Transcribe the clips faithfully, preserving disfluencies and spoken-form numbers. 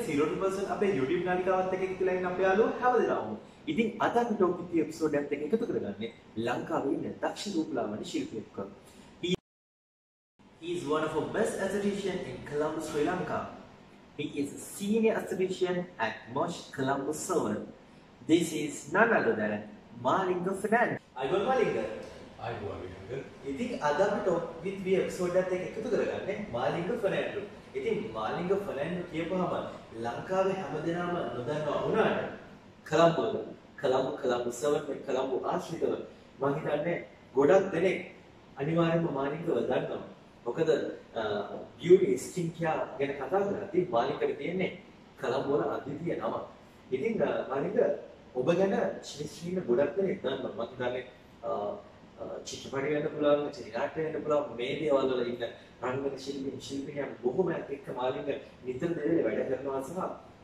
zero to percent අපේ YouTube නාලිකාවත් එක්ක එකතුලා ඉන්න අපේ යාළුවෝ හැමදෙනාම. ඉතින් අද අපි ටොප් ෆිෆ්ටි එපිසෝඩ් එකත් එක්ක එකතු කරගන්නේ ලංකාවේ ඉන්න දක්ෂ රූපලාවන්‍ය ශිල්පියෙක්. He, he is one of the best aestheticians in Colombo, Sri Lanka. He is a senior aesthetician at Mosh Colombo Salon. This is none other than Malinga Fernandes. අයිබෝන් Malinga. අයිබෝන් Malinga. ඉතින් අද අපි ටොප් ෆිෆ්ටි එපිසෝඩ් එකත් එක්ක එකතු කරගන්නේ Malinga Fernandes. ඉතින් Malinga Fernandes කියපුවාම ලංකාවේ හැමදෙනාම නොදන්නවා වුණාට කොළඹ කොළඹ කොළඹ සවන් මේ කොළඹ ආශ්‍රිතව මම හිතන්නේ ගොඩක් දෙනෙක් අනිවාර්යයෙන්ම Malingaව දන්නවා. මොකද beauty skin care ගැන කතා කරද්දී Malingaට තියෙන්නේ කොළඹ වල අද්විතීය නම. ඉතින් Malinga ඔබ ගැන ශ්‍රේෂ්ඨින ගොඩක් දෙනෙක් දන්නවා. මම හිතන්නේ චිත්‍රපටි වෙන්න පුළුවන්, චිත්‍රනාට්‍ය වෙන්න පුළුවන්, මේ දේවල් වල ඉන්න රංගන ශිල්පී ශිල්පිනියන් බොහොමයක් එක්ක Malinga නිතර දෙලේ වැඩ කරනවා සහ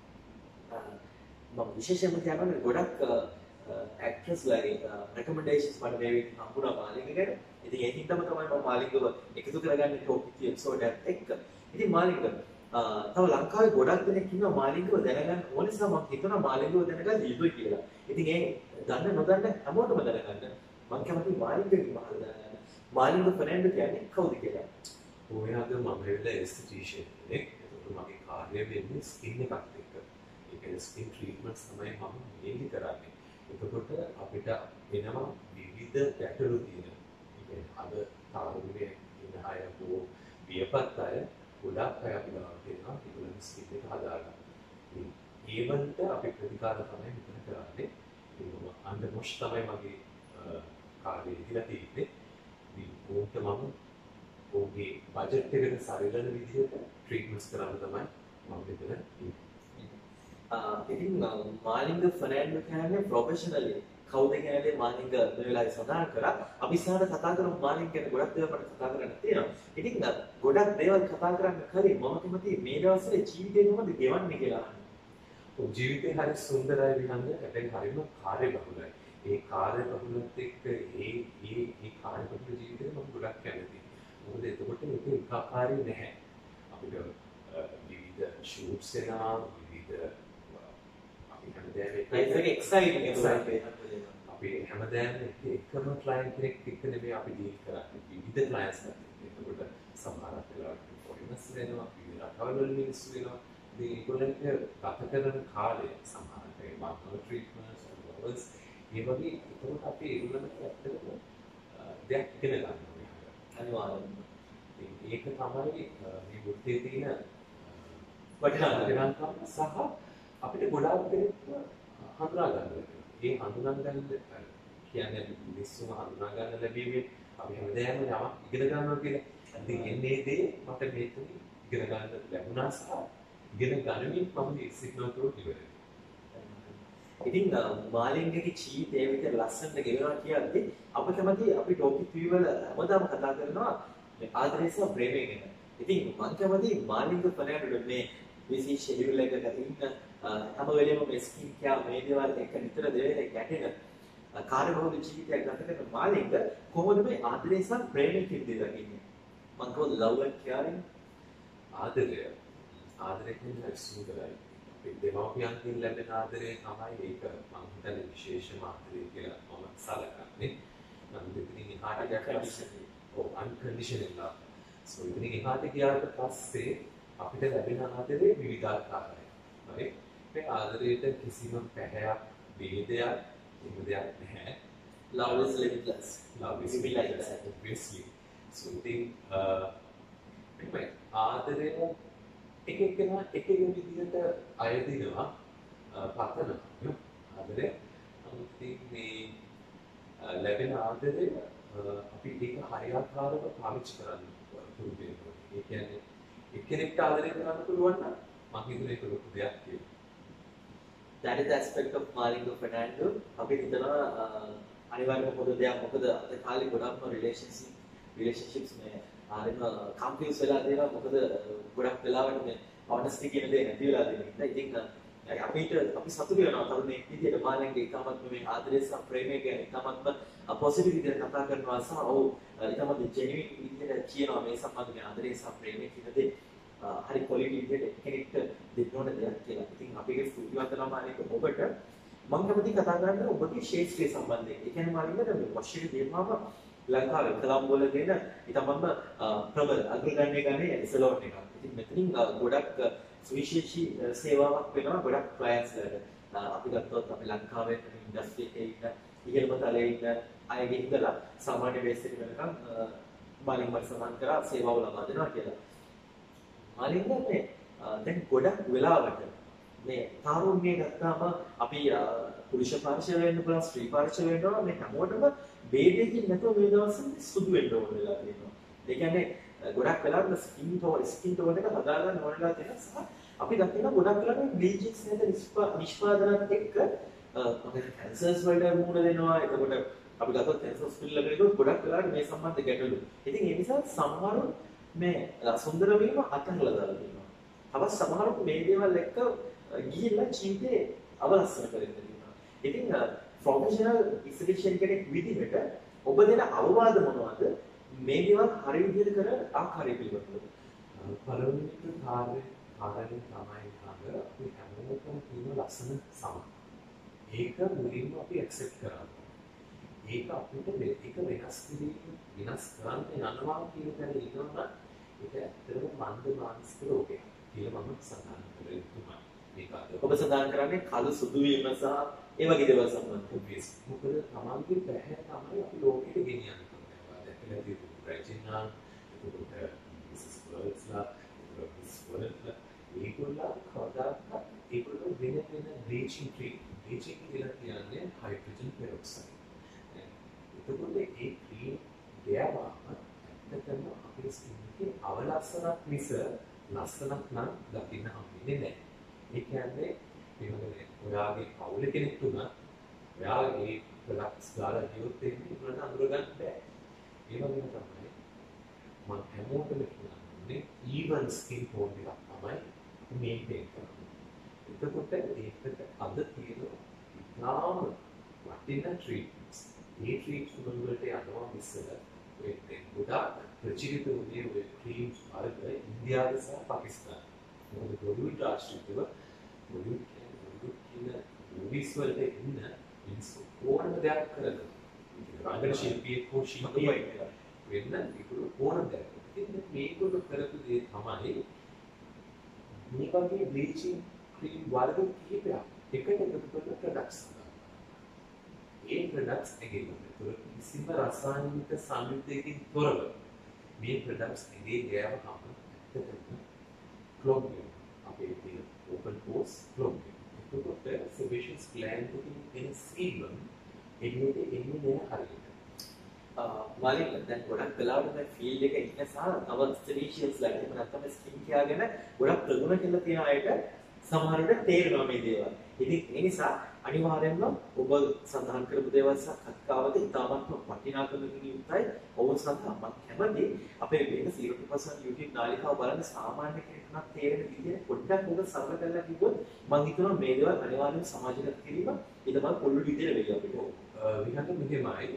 මම විශේෂයෙන්ම කියන්නේ ගොඩක් ඇක්ට්‍රස් ලගේ රෙකමෙන්ඩේෂන්ස් මට මේ වෙලාවට හම්බුණා Malinga ගැන. ඉතින් ඒකින් තමයි තමයි මම Malingව එකතු කරගන්නේ ටොප් ෆිෆ්ටි එපිසෝඩ් එකත් එක්ක. ඉතින් Malinga තව ලංකාවේ ගොඩක් දෙනෙක් ඉන්නවා Malingව දැනගන්න ඕන නිසා මම හිතනවා Malingව දැනගන්න යුතුයි කියලා. ඉතින් ඒ දන්න නොදන්න හැමෝටම දැනගන්න මම කැමතියි Malingගේ මහල දැනගන්න. Malinga Fernandes කියන්නේ කවුද කියලා. ඔයාගේ මම වෙලා එස්තටිෂියන් කෙනෙක්. ඒකට මගේ කාර්යය වෙන්නේ ස්කින් එකක් එක්ක. ඒ කියන්නේ ස්කින් ට්‍රීට්මන්ට්ස් තමයි මම මේලි කරන්නේ. එතකොට අපිට වෙනවා විවිධ ගැටලු තියෙනවා. ඒ කියන්නේ අද තාරුණ්‍යයේ ඉන්න අය හෝ වියපත් අය ගොඩක් අය අපිට තියෙනවා ඒගොල්ලෝ ස්කින් එක හදාගන්න. ඒවන්ට අපි ප්‍රතිකාර තමයි මෙතන කරන්නේ. ඒකම අnder මොෂ් තමයි මගේ කාර්යය ඉදිරියට තියෙන්නේ. මේ ඕකට මම ඔහුගේ බජට් එකට සරිලන විදිහට ට්‍රීට්මන්ට්ස් කරන්න තමයි මම මෙතන ඉන්නේ. ඉතින් Malinga Fernandes කියන්නේ ප්‍රොෆෙෂනලි කවුද කියන්නේ Malinga මේ වෙලාවේ සඳහන් කරා. අපි ඉස්සරහට කතා කරමු Malinga ගැන ගොඩක් දේවල් මට කතා කරන්න තියෙනවා. ඉතින් ගොඩක් දේවල් කතා කරන්න කලින් මම කැමතියි මේ දවස්වල ජීවිතේ කොහොමද ගෙවන්නේ කියලා අහන්න. ඔව් ජීවිතේ හරි සුන්දරයි විහංග. හැබැයි හරිම කාර්යබහුලයි. ඒ කාර්යබහුලත් එක්ක ඒ ඒ ඒ කාර්යබහුල ජීවිතේ මම ගොඩක් කැමතියි. මොකද එතකොට මේක ඒකාකාරී නැහැ. අපිට විවිධ ෂූට්ස් එනවා විවිධ අපි හැමදාම ඒක එක්සයිටිං එක්සයිටිං අපි හැමදාම එකම ක්ලයන්ට් කෙනෙක් එක්ක නෙමෙයි අපි ඩීල් කරන්නේ විවිධ ක්ලයන්ට්ස් එක්ක. එතකොට සමහරක් වෙලාවට ෆොරිනර්ස් වෙනවා විවිධ රටවල් වල මිනිස්සු වෙනවා. ඉතින් ඒගොල්ලන්ට ගත කරන කාලය සමහරක් ඒ මාකර් ට්‍රීට්මන්ට්ස් වලස් ඒ වගේ එතකොට අපි ඒගොල්ලන්ට ඇත්තටම දෙයක් ඉගෙන ගන්නවා. අනිවාර්යයෙන්ම ඒක තමයි මේ වෘත්තියේ තියෙන වටිනාකම සහ අපිට ගොඩාක් දෙයක් හඳුනා ගන්න වෙනවා. ඒ හඳුනා ගන්න කියන්නේ මිනිස්සුම හඳුනා ගන්න ලැබීමේ අපි හැමදාම යමක් ඉගෙන ගන්නවා කියලා. ඉතින් එන්නේ දේ මට මේක ඉගෙන ගන්න ලැබුණා සහ ඉගෙන ගනිමින් මම මේ සිග්නල් කරොත් ඉවරයි. ඉතින් Malingගේ ජීවිතය විතර ලස්සනට ගෙවනවා කියන්නේ අප කැමති අපි ටොපික් වල හැමදාම කතා කරනවා ආදරය සහ ප්‍රේමය ගැන. ඉතින් මම කැමති Malinga Fernandes මේ බිසි ෂෙඩියුල් එකක ඉන්න හැම වෙලේම මේ ස්කින් කෙයාර් මේ දේවල් එක නිතර දෙවෙලේ ගැටෙන කාර්යබහුල ජීවිතයක් ගත කරන Malinga කොහොමද මේ ආදරය සහ ප්‍රේමය කියන දේ දකින්නේ? මම කවුද love and caring ආදරය ආදරය කියන්නේ සුන්දරයි. දෙමාපියන්ගෙන් ලැබෙන ආදරය තමයි ඒක මම හිතන්නේ විශේෂම ආදරය කියලා මම සලකන්නේ. නම් දෙතින් එහාට ගැටෙන්නේ ඔව් අන්කන්ඩිෂනල් ලව්. සෝ ඉතින් එහාට ගියාට පස්සේ අපිට ලැබෙන ආදරේ විවිධාකාරයි. හරි? මේ ආදරයට කිසිම පැහැයක්, ભેදයක්, එහෙම දෙයක් නැහැ. Love is limitless. Love is limitless, obviously. So ඉතින් මේ ආදරය එක එකනා එක එක විදිහට අයදිනවා පතනවා ආදරේ. නමුත් මේ ලැබෙන ආදරේ අපි ඒක හරියාකාරව පාවිච්චි කරන්න පුරුදු වෙනවා. ඒ කියන්නේ එක්කෙනෙක්ට ආදරය කරන්න පුළුවන් නම් මම හිතන්නේ ඒක ලොකු දෙයක් කියලා. That is the aspect of Malinga Fernandes. අපි හිතනවා අනිවාර්යයෙන්ම පොදු දෙයක්. මොකද අද කාලේ ගොඩක්ම රිලේෂන්ෂිප් රිලේෂන්ෂිප්ස් මේ ආරෙම කම්පියුස් වෙලා තියෙනවා. මොකද ගොඩක් වෙලාවට මේ honesty කියන දේ නැති වෙලා තියෙනවා. ඉතින් අපිට අපි සතුටු වෙනවා තරුණයෙක් විදිහට Malinga එකමත් මේ ආදරය සහ ප්‍රේමය ගැන එකමත්ම පොසිටිව් විදිහට කතා කරනවා සහ ඔව් එකමත් ජෙනුයින් විදිහට කියනවා මේ සම්බන්ධ මේ ආදරය සහ ප්‍රේමය කියන දේ. හරි ක්වොලිටි විදිහට කෙනෙක්ට දෙන්න ඕන දෙයක් කියලා. ඉතින් අපේ ස්තුතිවන්ත නම් අනේක ඔබට මම කැමති කතා කරන්න ඔබගේ ශාස්ත්‍රීය සම්බන්ධයෙන්. ඒ කියන්නේ මාළින්ද මේ වශයෙන් දෙනවාම ලංකාවේ කොළඹ වල දෙන ඊටමම ප්‍රබල අග්‍රගණ්‍ය ගණයේ එසලෝන් එකක්. ඉතින් මෙතනින් ගොඩක් සුවිශේෂී සේවාවක් වෙනවා ගොඩක් ක්ලයන්ට්ස් වලට. අපි ගත්තොත් අපි ලංකාවේ ඉන්ඩස්ට්‍රි එකේ ඉන්න ඉහළම තලයේ ඉන්න අයගේ ඉඳලා සාමාන්‍ය බේස් එක වෙනකම් මාළින් මට සමාන කරා සේවාව ලබා දෙනවා කියලා. මාළින් මේ දැන් ගොඩක් වෙලාවට මේ තාරුණ්‍ය ගත්තාම අපි පුරුෂ පාර්ශව වෙන්න පුළුවන් ස්ත්‍රී පාර්ශව වෙන්න ඕන මේ හැමෝටම ભેදයකින් නැතුව මේ දවස්වල සුදු වෙන්න ඕන වෙලා තියෙනවා. ඒ කියන්නේ ගොඩක් වෙලාවට ස්කින් ටෝන් ස්කින් ටෝන් එක හදා ගන්න ඕන වෙලා තියෙනවා සහ අපි දකිනවා ගොඩක් වෙලාවට බ්ලීචින්ග්ස් නේද නිෂ්පාදනත් එක්ක අපේ කැන්සර්ස් වලට මුහුණ දෙනවා. එතකොට අපි ගත්තොත් කැන්සර් හොස්පිටල් එකකට ගියොත් ගොඩක් වෙලාවට මේ සම්බන්ධ ගැටලු. ඉතින් ඒ නිසා සමහරු මේ සුන්දර වීම අතහැරලා දාලා තියෙනවා. තවත් සමහරු මේ දේවල් එක්ක ගිහිල්ලා ජීවිතේ අවලස්සන කරගෙන තියෙනවා. ඉතින් ප්‍රොෆෙෂනල් ඉස්ටිටියන් කෙනෙක් විදිහට ඔබ දෙන අවවාද මොනවද? මේ දේවල් හරි විදිහට කර ආකාරය පිළිබඳව. පළවෙනි කාර්ය කාර්යයෙන් තමයි කාර්ය අපි හැමෝටම තියෙන ලස්සන සම. ඒක මුලින්ම අපි ඇක්සෙප්ට් කරනවා. ඒක අපිට මේක වෙනස් කිරීම වෙනස් කරන්න යනවා කියන තැන ඉන්නවා. ඒක ඇත්තටම මන්ද මානසික රෝගයක් කියලා මම සඳහන් කරේ. මේක ඔබ සඳහන් කරන්නේ කළු සුදු වීම සහ ඒ වගේ දේවල් සම්බන්ධව. මොකද තමන්ගේ පැහැ තමයි අපි ලෝකෙට ගෙනියන්නේ. දැකලා තියෙන රැජිනා එතකොට මිසස් වර්ඩ්ස්ලා මිස් වර්ඩ්ස්ලා ඒගොල්ලෝ කවදාවත් ඒගොල්ලෝ වෙන වෙන බ්ලීචින් ක්‍රීම් බ්ලීචින් කියලා කියන්නේ හයිඩ්‍රජන් පෙරොක්සයිඩ්. එතකොට ඒ ක්‍රීම් ගෑවාම ඇත්තටම අපේ ස්කින් එකේ අවලස්සනක් මිස ලස්සනක් නම් දකින්න හම්බෙන්නේ නැහැ. ඒ කියන්නේ මේවගේ ඔයාගේ පවුල කෙනෙක් තුන ඔයාගේ ප්‍රොඩක්ට්ස් දාලා ගියොත් එන්නේ උනට අඳුර ගන්න බෑ. ඒ වගේම තමයි මම හැමෝටම කියන්නේ ඊවන් ස්කින් ටෝන් එකක් තමයි මේන්ටේන් කරන්නේ. එතකොට ඒකට අද තියෙන ඉතාම වටිනා ට්‍රීට්මන්ට්ස්. මේ ට්‍රීට්මන්ට් වලට යනවා ඉස්සෙල්ල ඔය ගොඩාක් ප්‍රචලිත වුණේ ඔය ක්‍රීම්ස් වර්ග ඉන්දියාවේ සහ පාකිස්තානයේ. මොකද බොලිවුඩ් ආශ්‍රිතව බොලිවුඩ් බොලිවුඩ් කියන මූවිස් වලට ඉන්න මිනිස්සු ඕනම දෙයක් කරනවා. රංගන ශිල්පියෙක් හෝ ශිල්පියෙක් වෙන්න ඒගොල්ලෝ ඕනම දෙයක්. ඉතින් මේගොල්ලෝ කරපු දේ තමයි මේ වගේ බ්ලීචින් ක්‍රීම් වර්ග කිහිපයක් එකට එකතු කරලා ප්‍රොඩක්ට්ස් හදනවා. ඒ ප්‍රොඩක්ට්ස් එකකින් කිසිම රසායනික සංයුක්තයකින් තොරව මේ ප්‍රොඩක්ට්ස් එකේ ගෑවහම ඇත්තටම ක්ලොග් වෙනවා. අපේ තියෙන ඕපන් පෝස් ක්ලොග් වෙනවා. එතකොට සෙබේෂස් ග්ලෑන්ඩ් එකකින් එන සීබම් එන්නේ එන්නේ නෑ හරියට. මාලින් දැන් ගොඩක් වෙලාවට මේ ෆීල්ඩ් එක ඉන්න සහ තව ස්ටේෂන්ස් ලා එහෙම නැත්නම් ස්කින් කෙයාර් ගැන ගොඩක් ප්‍රගුණ කියලා තියෙන අයට සමහරවිට තේරෙනවා මේ දේවල්. ඉතින් ඒ නිසා අනිවාර්යයෙන්ම ඔබ සඳහන් කරපු දේවල් සහ කතිකාවත ඉතාමත්ම වටිනාකමකින් යුක්තයි. ඔබ සඳහා මම කැමති අපේ මේක zero to percent YouTube නාලිකාව බලන සාමාන්‍ය කෙනෙකුට තේරෙන විදිහට පොඩ්ඩක් ඔබ සරල කරලා කිව්වොත් මම හිතනවා මේ දේවල් අනිවාර්යයෙන්ම සමාජගත කිරීම ඊට පස්සේ පොළොල් විදිහට වෙයි අපිට. විහාර මෙහෙමයි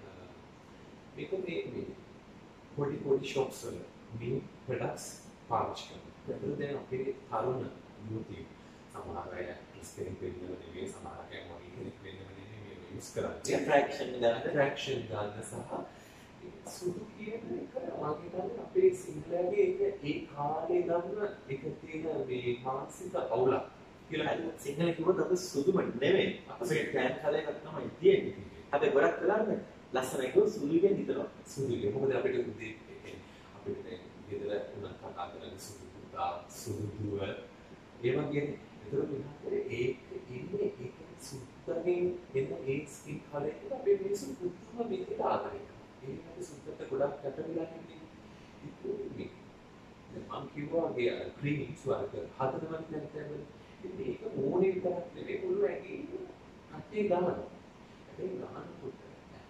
මේක මේ මේ පොඩි පොඩි shops වල මේ products පාවිච්චි කරනවා. ඒකට දැන් අපේ තරුණ YouTube සමහර අය ඉස්කෙන් වෙන්නව නෙවෙයි සමහර අය මොනිටර් කෙනෙක් වෙන්නව නෙවෙයි මේ යූස් කරන්නේ. attraction දාන්න attraction දාන්න සහ සුදු කියන එක වගේ තමයි අපේ සිංහලයේ ඒක ඒ කාලේ ගන්න එක තියෙන මේ මානසික අවුලක් කියලා හිතුවා. සිංහල කිව්වොත් අපි සුදුම නෙවෙයි. අපේ ටෑන් කලර් එකක් තමයි තියෙන්නේ. අපි ගොඩක් වෙලාවට ලස්සනයි කිව්ව සුදුගෙන් හිතනවා. සුදුගෙන් මොකද අපිට උදේ අපිට දැන් ගෙදර උනත් කතා කරන්නේ සුදු පුතා සුදු දුව ඒ වගේ ඒතර මෙහාට ඒක ඉන්නේ ඒක සුත්තකින් එන ඒ ස්කින් කලර් එක අපේ මිනිස්සු පුදුම විදිහට ආදරය කරනවා. ඒකට සුත්තට ගොඩක් කැටවිලා ඉන්නේ. ඉතින් මම කිව්වා ගේ ක්‍රීම්ස් වර්ග හදනවා කියන්නේ මේක ඕනේ විතරක් නෙවෙයි මුළු ඇඟේ කට්ටිය ගන්නවා. ඒ ගන්නකොට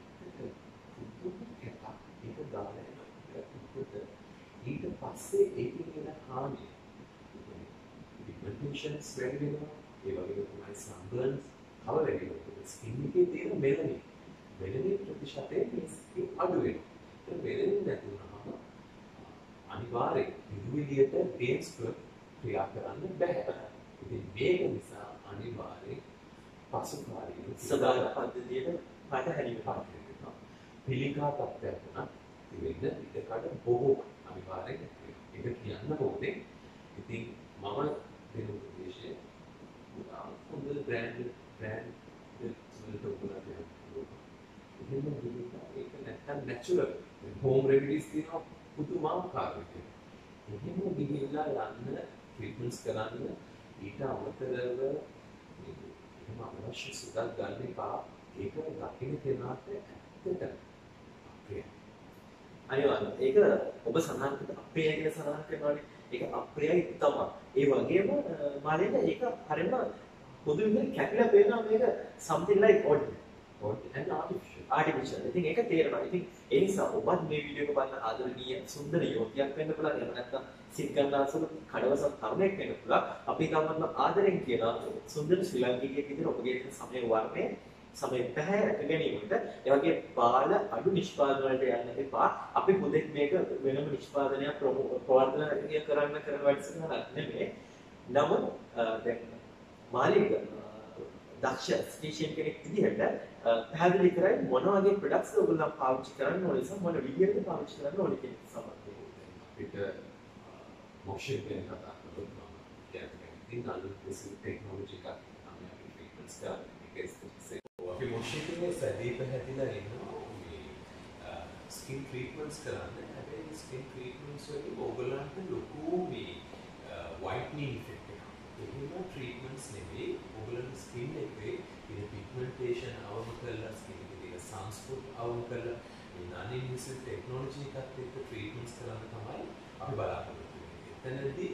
ඒක දාලා ඊට පස්සේ ඒකේ වෙන හානිය pigmentations වැඩි වෙනවා ඒ වගේම තමයි sunburns කව වැඩි වෙනවා ස්කින් එකේ තියෙන මෙලනින් මෙලනින් ප්‍රතිශතය මේ ස්කින් අඩු වෙනවා ඒ මෙලනින් නැති වුණාම අනිවාර්යෙන් විදුලියට බේස් කර ක්‍රියා කරන්න බෑ. ඉතින් මේක නිසා අනිවාර්යෙන් පසුකාලීන සදාන පද්ධතියට පාට හැරීම පාඩම් වෙනවා. පිළිකා තත්ත්වයක් වුණා ඉතින් ඉඩකඩ බොහෝ අනිවාර්යෙන් ඒක කියන්න ඕනේ. ඉතින් මම දෙන උපදේශය හොඳ බ්‍රෑන්ඩ් බ්‍රෑන්ඩ් වලට උගලා දෙනවා. එහෙම දුන්නා ඒක නැත්තම් නැචරල් හෝම් රෙමිඩිස් තියෙනවා පුදුමාකාර විදිහට. එහෙම ගිහිල්ලා යන්න ට්‍රීට්මන්ට්ස් කරන්න ඊට අමතරව එහෙම අවශ්‍ය සුදක් ගන්න එපා. ඒක දකින්න කෙනාට ඇත්තට අප්‍රියයි. අනිවාර්යයෙන් ඒක ඔබ සඳහන් කළ අප්‍රියයි කියලා සඳහන් කරනවානේ. ඒක අප්‍රියයි තමයි. ඒ වගේම මානෙට ඒක හරියම පොදු විදිහට කැපිලා පේනවා මේක something like odd odd and artificial. artificial. ඉතින් ඒක තේරෙනවා. ඉතින් ඒ නිසා ඔබත් මේ වීඩියෝ එක බලන ආදරණීය සුන්දර යුවතියක් වෙන්න පුළුවන්. එහෙම නැත්නම් සිත් ගන්නාසුළු කඩවසම් තරුණයෙක් වෙන්න පුළුවන්. අපි ගමන්න ආදරෙන් කියන සුන්දර ශ්‍රී ලාංකිකයෙක් විදිහට ඔබගේ සමය වර්ණය සමය පැහැ රැක ගැනීමට ඒ වගේ බාල අඩු නිෂ්පාදන වලට යන්න එපා. අපි හුදෙක් මේක වෙනම නිෂ්පාදනයක් ප්‍රවර්තනය කරන්න කරන වැඩසටහනක් නෙමෙයි. නමුත් දැන් මාලික දක්ෂ ස්ටේෂන් කෙනෙක් විදිහට පැහැදිලි කරයි මොන වගේ ප්‍රොඩක්ට්ස් ඔයගොල්ලෝ පාවිච්චි කරන්න ඕනේ සහ මොන විදිහට පාවිච්චි කරන්න ඕනේ කියන සම්බන්ධයෙන් අපිට මොක්ෂේ ගැන කතා කරලා කියන්නේ ඉතින් අලුත් ටෙක්නොලොජි එකක් තමයි අපි ට්‍රීට්මන්ට්ස් කරන්නේ. ඒක අපි මොක්ෂේ සැදී පැහැදිලා ඉන්නවා මේ ස්කින් ට්‍රීට්මන්ට්ස් කරන්න. හැබැයි ස්කින් ට්‍රීට්මන්ට්ස් වලින් ඕගොල්ලන්ට ලොකු මේ වයිට්නින් ඉෆෙක්ට් එකක්. එහෙම ට්‍රීට්මන්ට්ස් නෙවෙයි ඕගොල්ලන්ගේ ස්කින් එකේ ඉන පිග්මන්ටේෂන් අවම කරලා ස්කින් එකේ සන්ස්පොට් අවම කරලා මේ non invasive ටෙක්නොලොජි එකත් එක්ක ට්‍රීට්මන්ට්ස් කරන්න තමයි අපි බලාපොරොත්තු වෙන්නේ. එතනදී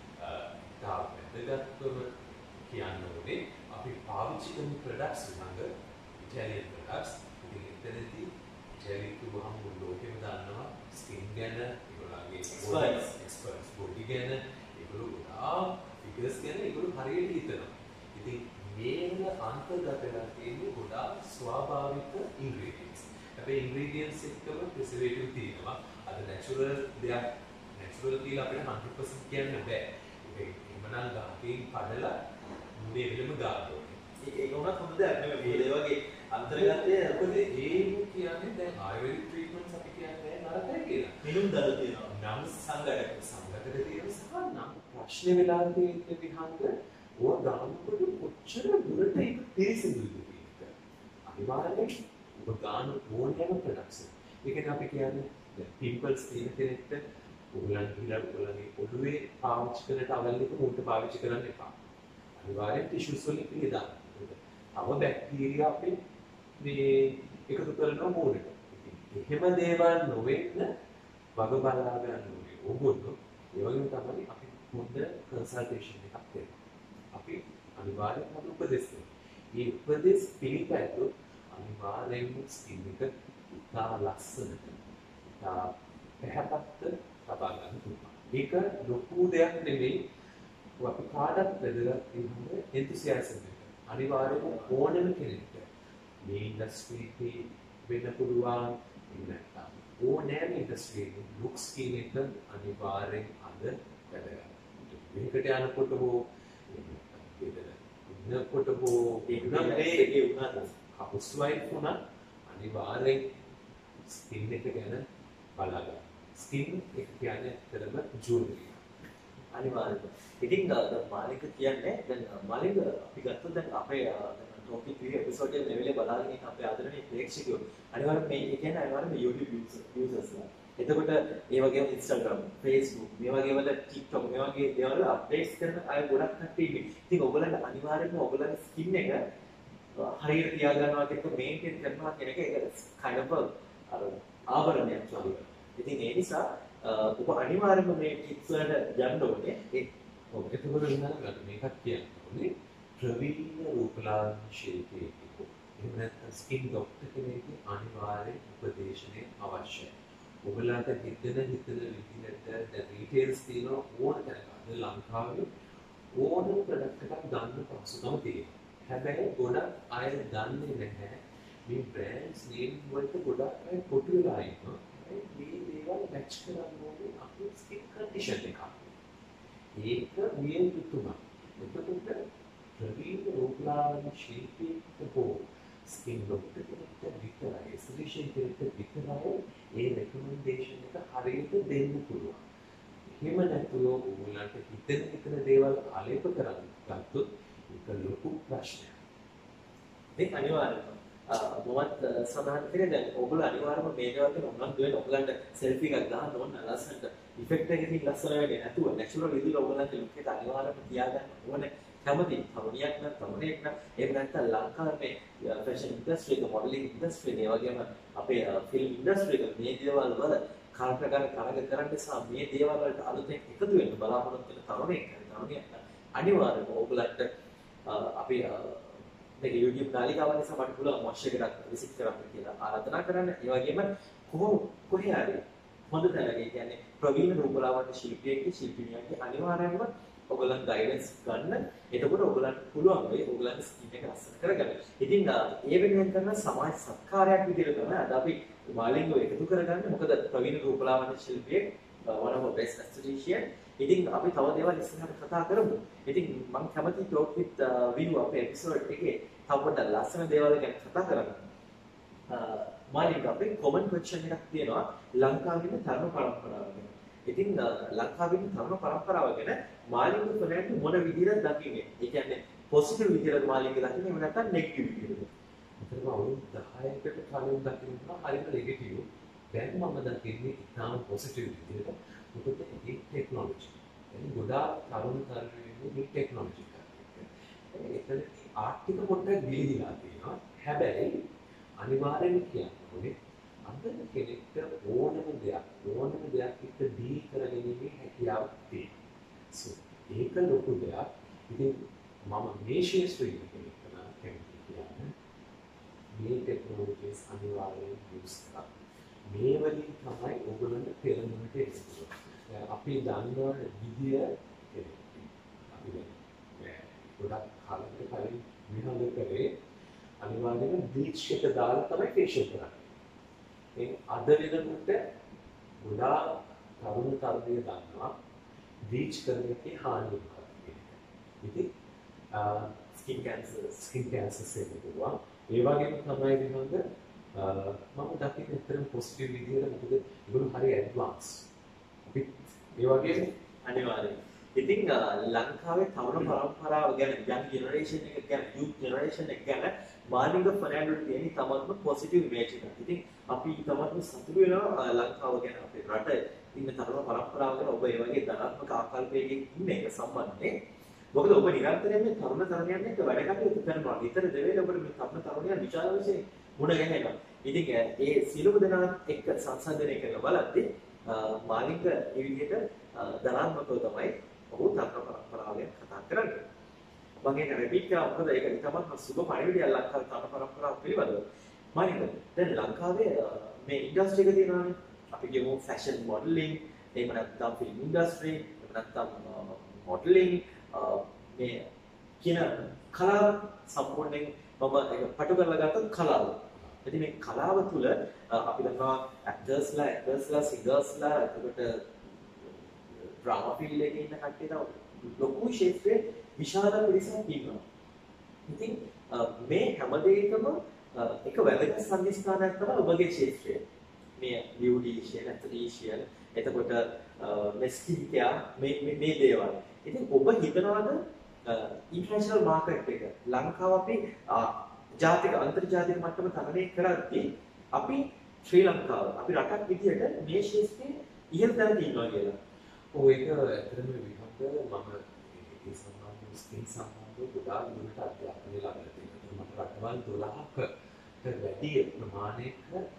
තා වැදගත්කම කියන්න ඕනේ අපි පාවිච්චි කරන ප්‍රොඩක්ට්ස් ළඟ ඉටාලියන් ප්‍රොඩක්ට්ස්. ඉතින් එතනදී ඉටාලිය කිව්වහම මුළු ලෝකෙම දන්නවා ස්කින් ගැන ඒගොල්ලන්ගේ එක්ස්පර්ට්ස් බොඩි ගැන ඒගොල්ලෝ ගොඩාක් ෆිගර්ස් ගැන ඒගොල්ලෝ හරියට හිතනවා. ඉතින් මේක අන්තර්ගත වෙලා තියෙන්නේ ගොඩාක් ස්වාභාවික ඉන්ග්‍රීඩියන්ට්ස්. හැබැයි ඉන්ග්‍රීඩියන්ට්ස් එක්කම ප්‍රිසර්වේටිව් තියෙනවා. අද නැචරල් දෙයක් නැචරල් කියලා අපිට one hundred percent කියන්න බෑ. ඒක එමනම් ගාකින් කඩලා මුදේ වෙලම ගන්න ඕනේ. ඒක ඒක උනත් හොඳ දෙයක් නෙමෙයි. ඒ වගේ අන්තර්ගතයේ මොකද ඒක කියන්නේ දැන් ආයුර්වේදික් ට්‍රීට්මන්ට්ස් අපි කියන්නේ නරකයි කියලා. මිනුම් දාලා තියෙනවා. නම් සංගතක සංගතක තියෙන සහ නම් ප්‍රශ්න වෙලා තියෙන විහංග ඕවා ගානකොට කොච්චර දුරට ඒක පිරිසිදුද කියන එක. අනිවාර්යයෙන් ඔබ ගාන ඕනෑම ප්‍රොඩක්ට්ස්. ඒ කියන්නේ අපි කියන්නේ දැන් පිම්පල්ස් තියෙන කෙනෙක්ට ඔයගලන් ගිහලා ඔයගලන්ගේ ඔළුවේ පාවිච්චි කරන ටවල් එක මුන්ට පාවිච්චි කරන්න එපා. අනිවාර්යෙන් ටිෂුස් වලින් පිළිදාන්න. තව බැක්ටීරියා අපි මේ එකතු කරනවා මූණට. එහෙම දේවල් නොවෙන්න වග බලා ගන්න ඕනේ. ඕගොල්ලෝ ඒ වගේම තමයි අපි හොඳ කන්සල්ටේෂන් එකක් දෙනවා. අපි අනිවාර්යෙන් අපට උපදෙස් දෙනවා. මේ උපදෙස් පිළිපැද්දොත් අනිවාර්යෙන්ම ස්කින් එක ඉතා ලස්සනට ඉතා පැහැපත්ත ලබා ගන්න පුළුවන්. ඒක ලොකු දෙයක් නෙවෙයි. අපි කාටත් වැදගත් කියන්නේ එන්තුසියාසම් එක. අනිවාර්යයෙන්ම ඕනම කෙනෙක්ට මේ ඉන්ඩස්ට්‍රි එකේ වෙන්න පුළුවන් නැත්නම් ඕනෑම ඉන්ඩස්ට්‍රි එකේ ලුක්ස් කියන එක අනිවාර්යෙන් අද වැදගත්. මේකට යනකොට හෝ ඉන්නකොට හෝ ඒකේ උනත් හවුස් වයිෆ් වුණා අනිවාර්යෙන් ස්කින් එක ගැන බලන්න. ස්කින් එක කියන්නේ ඇත්තටම ජුවලරි. අනිවාර්යයෙන්. ඉතින් මාලික කියන්නේ දැන් මාලික අපි ගත්තොත් දැන් අපේ ටොපික් වීඩියෝ එපිසෝඩ් එක ලෙවලේ බලාගෙන ඉන්න අපේ ආදරණීය ප්‍රේක්ෂකයෝ අනිවාර්යයෙන් මේ ඒ කියන්නේ අනිවාර්යයෙන්ම YouTube යූසර්ස්ලා. එතකොට ඒ වගේම Instagram, Facebook, මේ වගේ වල TikTok මේ වගේ දේවල් අප්ඩේට්ස් කරන අය ගොඩක් කට්ටිය ඉන්නේ. ඉතින් ඔයගොල්ලන්ට අනිවාර්යයෙන්ම ඔයගොල්ලන්ගේ ස්කින් එක හරියට තියාගන්නවා කියන එක මේන්ටේන් කරනවා කියන එක ඒක kind of අර ආවරණයක් වගේ. ඉතින් ඒ නිසා ඔබ අනිවාර්යයෙන්ම මේ ටිප්ස් වලට යන්න ඕනේ. ඒ ඔව් එතකොට වෙනවා මේකත් කියන්නේ ප්‍රවීණ රූපලාවන්‍ය ශිල්පියෙකු එහෙම නැත්නම් ස්කින් ડોක්ටර් කෙනෙක්ගේ අනිවාර්ය උපදේශනය අවශ්‍යයි. ඔයගලන්ට හිතන හිතන විදිහට දැන් රීටේල්ස් තියෙන ඕන තැනක අද ලංකාවේ ඕනම ප්‍රොඩක්ට් එකක් ගන්න පහසුකම තියෙනවා. හැබැයි ගොඩක් අය දන්නේ නැහැ මේ බ්‍රෑන්ඩ්ස් නේම් වලට ගොඩක් අය කොටු වෙලා ඉන්නවා. මේ දේවල් මැච් කරන්න ඕනේ අපේ ස්කින් මිෂන් එකක්. ඒක විය යුතුම. එතකොට ප්‍රවීණ රූපලාවන්‍ය ශිල්පීක හෝ ස්කින් ડોක්ටර් කෙනෙක්ට විතරයි එස්ටිෂන් කෙනෙක්ට විතරයි ඒ රෙකමෙන්ඩේෂන් එක හරියට දෙන්න පුළුවන්. එහෙම නැතුව ඕගොල්ලන්ට හිතෙන හිතන දේවල් ආලේප කරන් ගත්තොත් ඒක ලොකු ප්‍රශ්නයක්. මේක අනිවාර්යයෙන්ම මොවත් සඳහන් කරේ දැන් ඔයගොල්ලෝ අනිවාර්යයෙන්ම මේ දේවල් ගැන උනන්දු වෙන්න ඔයගොල්ලන්ට සෙල්ෆි එකක් ගන්න ඕන ලස්සනට ඉෆෙක්ට් එකකින් ලස්සන වෙන්නේ නැතුව නැචරල් විදිහට ඔයගොල්ලන්ට ලුක් එක අනිවාර්යයෙන්ම තියාගන්න ඕනේ. කැමති තරුණියක් නම් තරුණයෙක් නම් එහෙම නැත්නම් ලංකාවේ ෆැෂන් ඉන්ඩස්ට්‍රි එක මොඩලින් ඉන්ඩස්ට්‍රි එක වගේම අපේ ෆිල්ම් ඉන්ඩස්ට්‍රි එක මේ දේවල් වල කාර්යකාරී කරග කරන්න නිසා මේ දේවල් වලට අලුතෙන් එකතු වෙන්න බලාපොරොත්තු වෙන තරුණයෙක් හරි තරුණියක් අනිවාර්යයෙන්ම ඔයගොල්ලන්ට අපි මේක YouTube නාලිකාව නිසා මට පුළුවන් මොෂ් එකකට විසිට් කරන්න කියලා ආරාධනා කරන්න. ඒ වගේම කොහොම කොහේ හරි හොඳ තැනක කියන්නේ ප්‍රවීණ රූපලාවන්‍ය ශිල්පියෙක්ගේ ශිල්පිනියන්ගේ අනිවාර්යයෙන්ම ඔයගොල්ලන් ගයිඩන්ස් ගන්න. එතකොට ඔයගොල්ලන්ට පුළුවන් වෙයි ඔයගොල්ලන්ගේ ස්කින් එක ලස්සන කරගන්න. ඉතින් ඒ වෙනුවෙන් කරන සමාජ සත්කාරයක් විදිහට තමයි අද අපි මාලින්ගව එකතු කරගන්නේ. මොකද ප්‍රවීණ රූපලාවන්‍ය ශිල්පියෙක් one of the best esthetician. ඉතින් අපි තව දේවල් ඉස්සරහට කතා කරමු. ඉතින් මම කැමති talk with view අපේ එපිසෝඩ් එකේ තව පොඩ්ඩක් ලස්සන දේවල් ගැන කතා කරන්න. මාලින්ග අපේ කොමන් ක්වෙස්චන් එකක් තියෙනවා ලංකාවේ තරුණ පරම්පරාව ගැන. ඉතින් ලංකාවේ තරුණ පරම්පරාව ගැන මාලින්ග ෆර්නෑන්ඩෝ මොන විදිහට දකින්නේ? ඒ කියන්නේ පොසිටිව් විදිහට මාලින්ග දකින්නේ එහෙම නැත්නම් නෙගටිව් විදිහට? ඒතරම අවුරුදු දහයකට කලින් දකින්න හරියට නෙගටිව්. දැන් මම දකින්නේ ඉතාම පොසිටිව් විදිහට. මොකද මේ ටෙක්නොලොජි. එනි ගොඩාක් තරුණ තරුණියෝ මේ ටෙක්නොලොජි කරන්නේ. ඒකේ ආර්ථික පොඩ්ඩක් ගිලිහිලා තියෙනවා. හැබැයි අනිවාර්යෙන් කියන්නේ අද කෙනෙක්ට ඕනම දෙයක් ඕනම දෙයක් එක්ක ඩීල් කරගැනීමේ හැකියාවක් තියෙනවා. සෝ ඒක ලොකු දෙයක්. ඉතින් මම මේ ශේෂ්ත්‍රයේ කෙනෙක් කරා කැමති කියන්නේ මේ ටෙක්නොලොජිස් අනිවාර්යෙන් යූස් කරා. මේ වලින් තමයි ඕගොල්ලන්ට පෙරමුණට එන්නේ. අපි දන්නා විදිය අපි ගොඩක් කාලයකට කලින් විහඳ කරේ අනිවාර්යයෙන්ම බ්ලීච් එක දාලා තමයි ෆේෂියල් කරන්නේ. ඒ අද වෙනකොට ගොඩාක් තරුණ තරුණිය දන්නවා බ්ලීච් කරන එකේ හානිය මොකක්ද කියන එක. ඉතින් ස්කින් කැන්සර් ස්කින් කැන්සර් සෙල්ලුවා. ඒ වගේම තමයි විහඳ මම දකින්නේ ඇත්තටම පොසිටිව් විදිහට මොකද ඒගොල්ලෝ හරි ඇඩ්වාන්ස්. අපි ඒ වගේ අනිවාර්යයෙන්. ඉතින් ලංකාවේ තරුණ පරම්පරාව ගැන young generation එක ගැන youth generation එක ගැන මාලින්ග ෆර්නෑන්ඩෝ තියෙන තමත්ම පොසිටිව් ඉමේජ් එකක්. ඉතින් අපි තමත්ම සතුටු වෙනවා ලංකාව ගැන අපේ රට ඉන්න තරුණ පරම්පරාව ගැන ඔබ ඒ වගේ ධනාත්මක ආකල්පයකින් ඉන්න එක සම්බන්ධයෙන්. මොකද ඔබ නිරන්තරයෙන් මේ තරුණ තරුණියන් එක්ක වැඩ කටයුතු කරනවා. විතර දෙවේල ඔබට මේ තරුණ තරුණියන් විශාල වශයෙන් මුණ ගැහෙනවා. ඉතින් ඒ සියලුම දෙනා එක්ක සංසන්දනය කරලා බලද්දී මාලින්ග ඒ විදිහට ධනාත්මකව තමයි ඔහු තරුණ පරම්පරාව ගැන කතා කරන්නේ. මම ඒක රිපීට් කරා මොකද ඒක ඉතාමත් සුබ පරිවිඩයක් ලංකාවේ තරුණ පරම්පරාව පිළිබඳව. මාලින්ග දැන් ලංකාවේ මේ ඉන්ඩස්ට්‍රි එක තියෙනවානේ. අපි කියමු ෆැෂන් මොඩලින්, එහෙම නැත්නම් ෆිල්ම් ඉන්ඩස්ට්‍රි, එහෙම නැත්නම් මොඩලින් මේ කියන කලාව සම්පූර්ණයෙන් මම ඒක පටු කරලා ගත්ත කලාව. ඉතින් මේ කලාව තුළ අපි දන්නවා ඇක්ටර්ස්ලා, ඇක්ටර්ස්ලා, සිංගර්ස්ලා, එතකොට ඩ්‍රාමා ෆීල්ඩ් එකේ ඉන්න කට්ටිය තමයි ලොකු ශේත්‍රයේ විශාල පිරිසක් ඉන්නවා. ඉතින් මේ හැම දෙයකම එක වැදගත් සම්නිස්ථානයක් තමයි ඔබගේ ශේත්‍රය. මේ බියුටිෂියන්, ඇස්තටිෂියන්, එතකොට මේ ස්කින් කෙයාර් මේ මේ දේවල්. ඉතින් ඔබ හිතනවාද ඉන්ටර්නැෂනල් මාකට් එක ලංකාව අපි ජාතික අන්තර්ජාතික මට්ටම තරණය කරද්දී අපි ශ්‍රී ලංකාව අපි රටක් විදියට මේ ශේත්‍රයේ ඉහළ තැනක ඉන්නවා කියලා. ඔය එක ඇත්තටම විහඳ මම ඒ සම්බන්ධව ස්කින් සම්බන්ධව ගොඩාක් දුරට අධ්‍යාපනය ලබලා තියෙනවා. මට රටවල් දොළහකට වැඩි ප්‍රමාණයක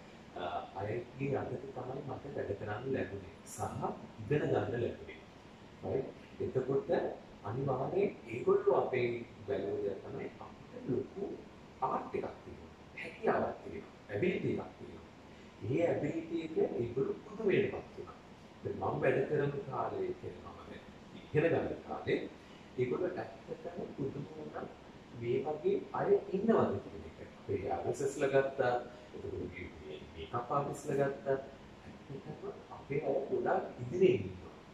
අයගේ අතට තමයි මට වැඩ කරන්න ලැබුණේ සහ ඉගෙන ගන්න ලැබුණේ. හරි. එතකොට අනිවාර්යයෙන් ඒගොල්ලෝ අපේ වැළුව තමයි අපිට ලොකු ආර්ට් එකක් තියෙනවා. හැකියාවක් තියෙනවා. ඇබිලිටි එකක් තියෙනවා. මේ ඇබිලිටි එක ඒගොල්ලෝ පුදු වෙනපත් වෙනවා. දැන් මම වැඩ කරන කාලේ කියනවා මම ඉගෙන ගන්න කාලේ ඒගොල්ලෝ ඇත්තටම පුදුම වුණා මේ වගේ අය ඉන්නවද කියන එක. අපේ ආර්එස්එස්ලා ගත්තා. එතකොට මේකප් ආර්ටිස්ට්ලා ගත්තා. ඇත්තටම අපේ අය ගොඩාක් ඉදිරියේ ඉන්නවා.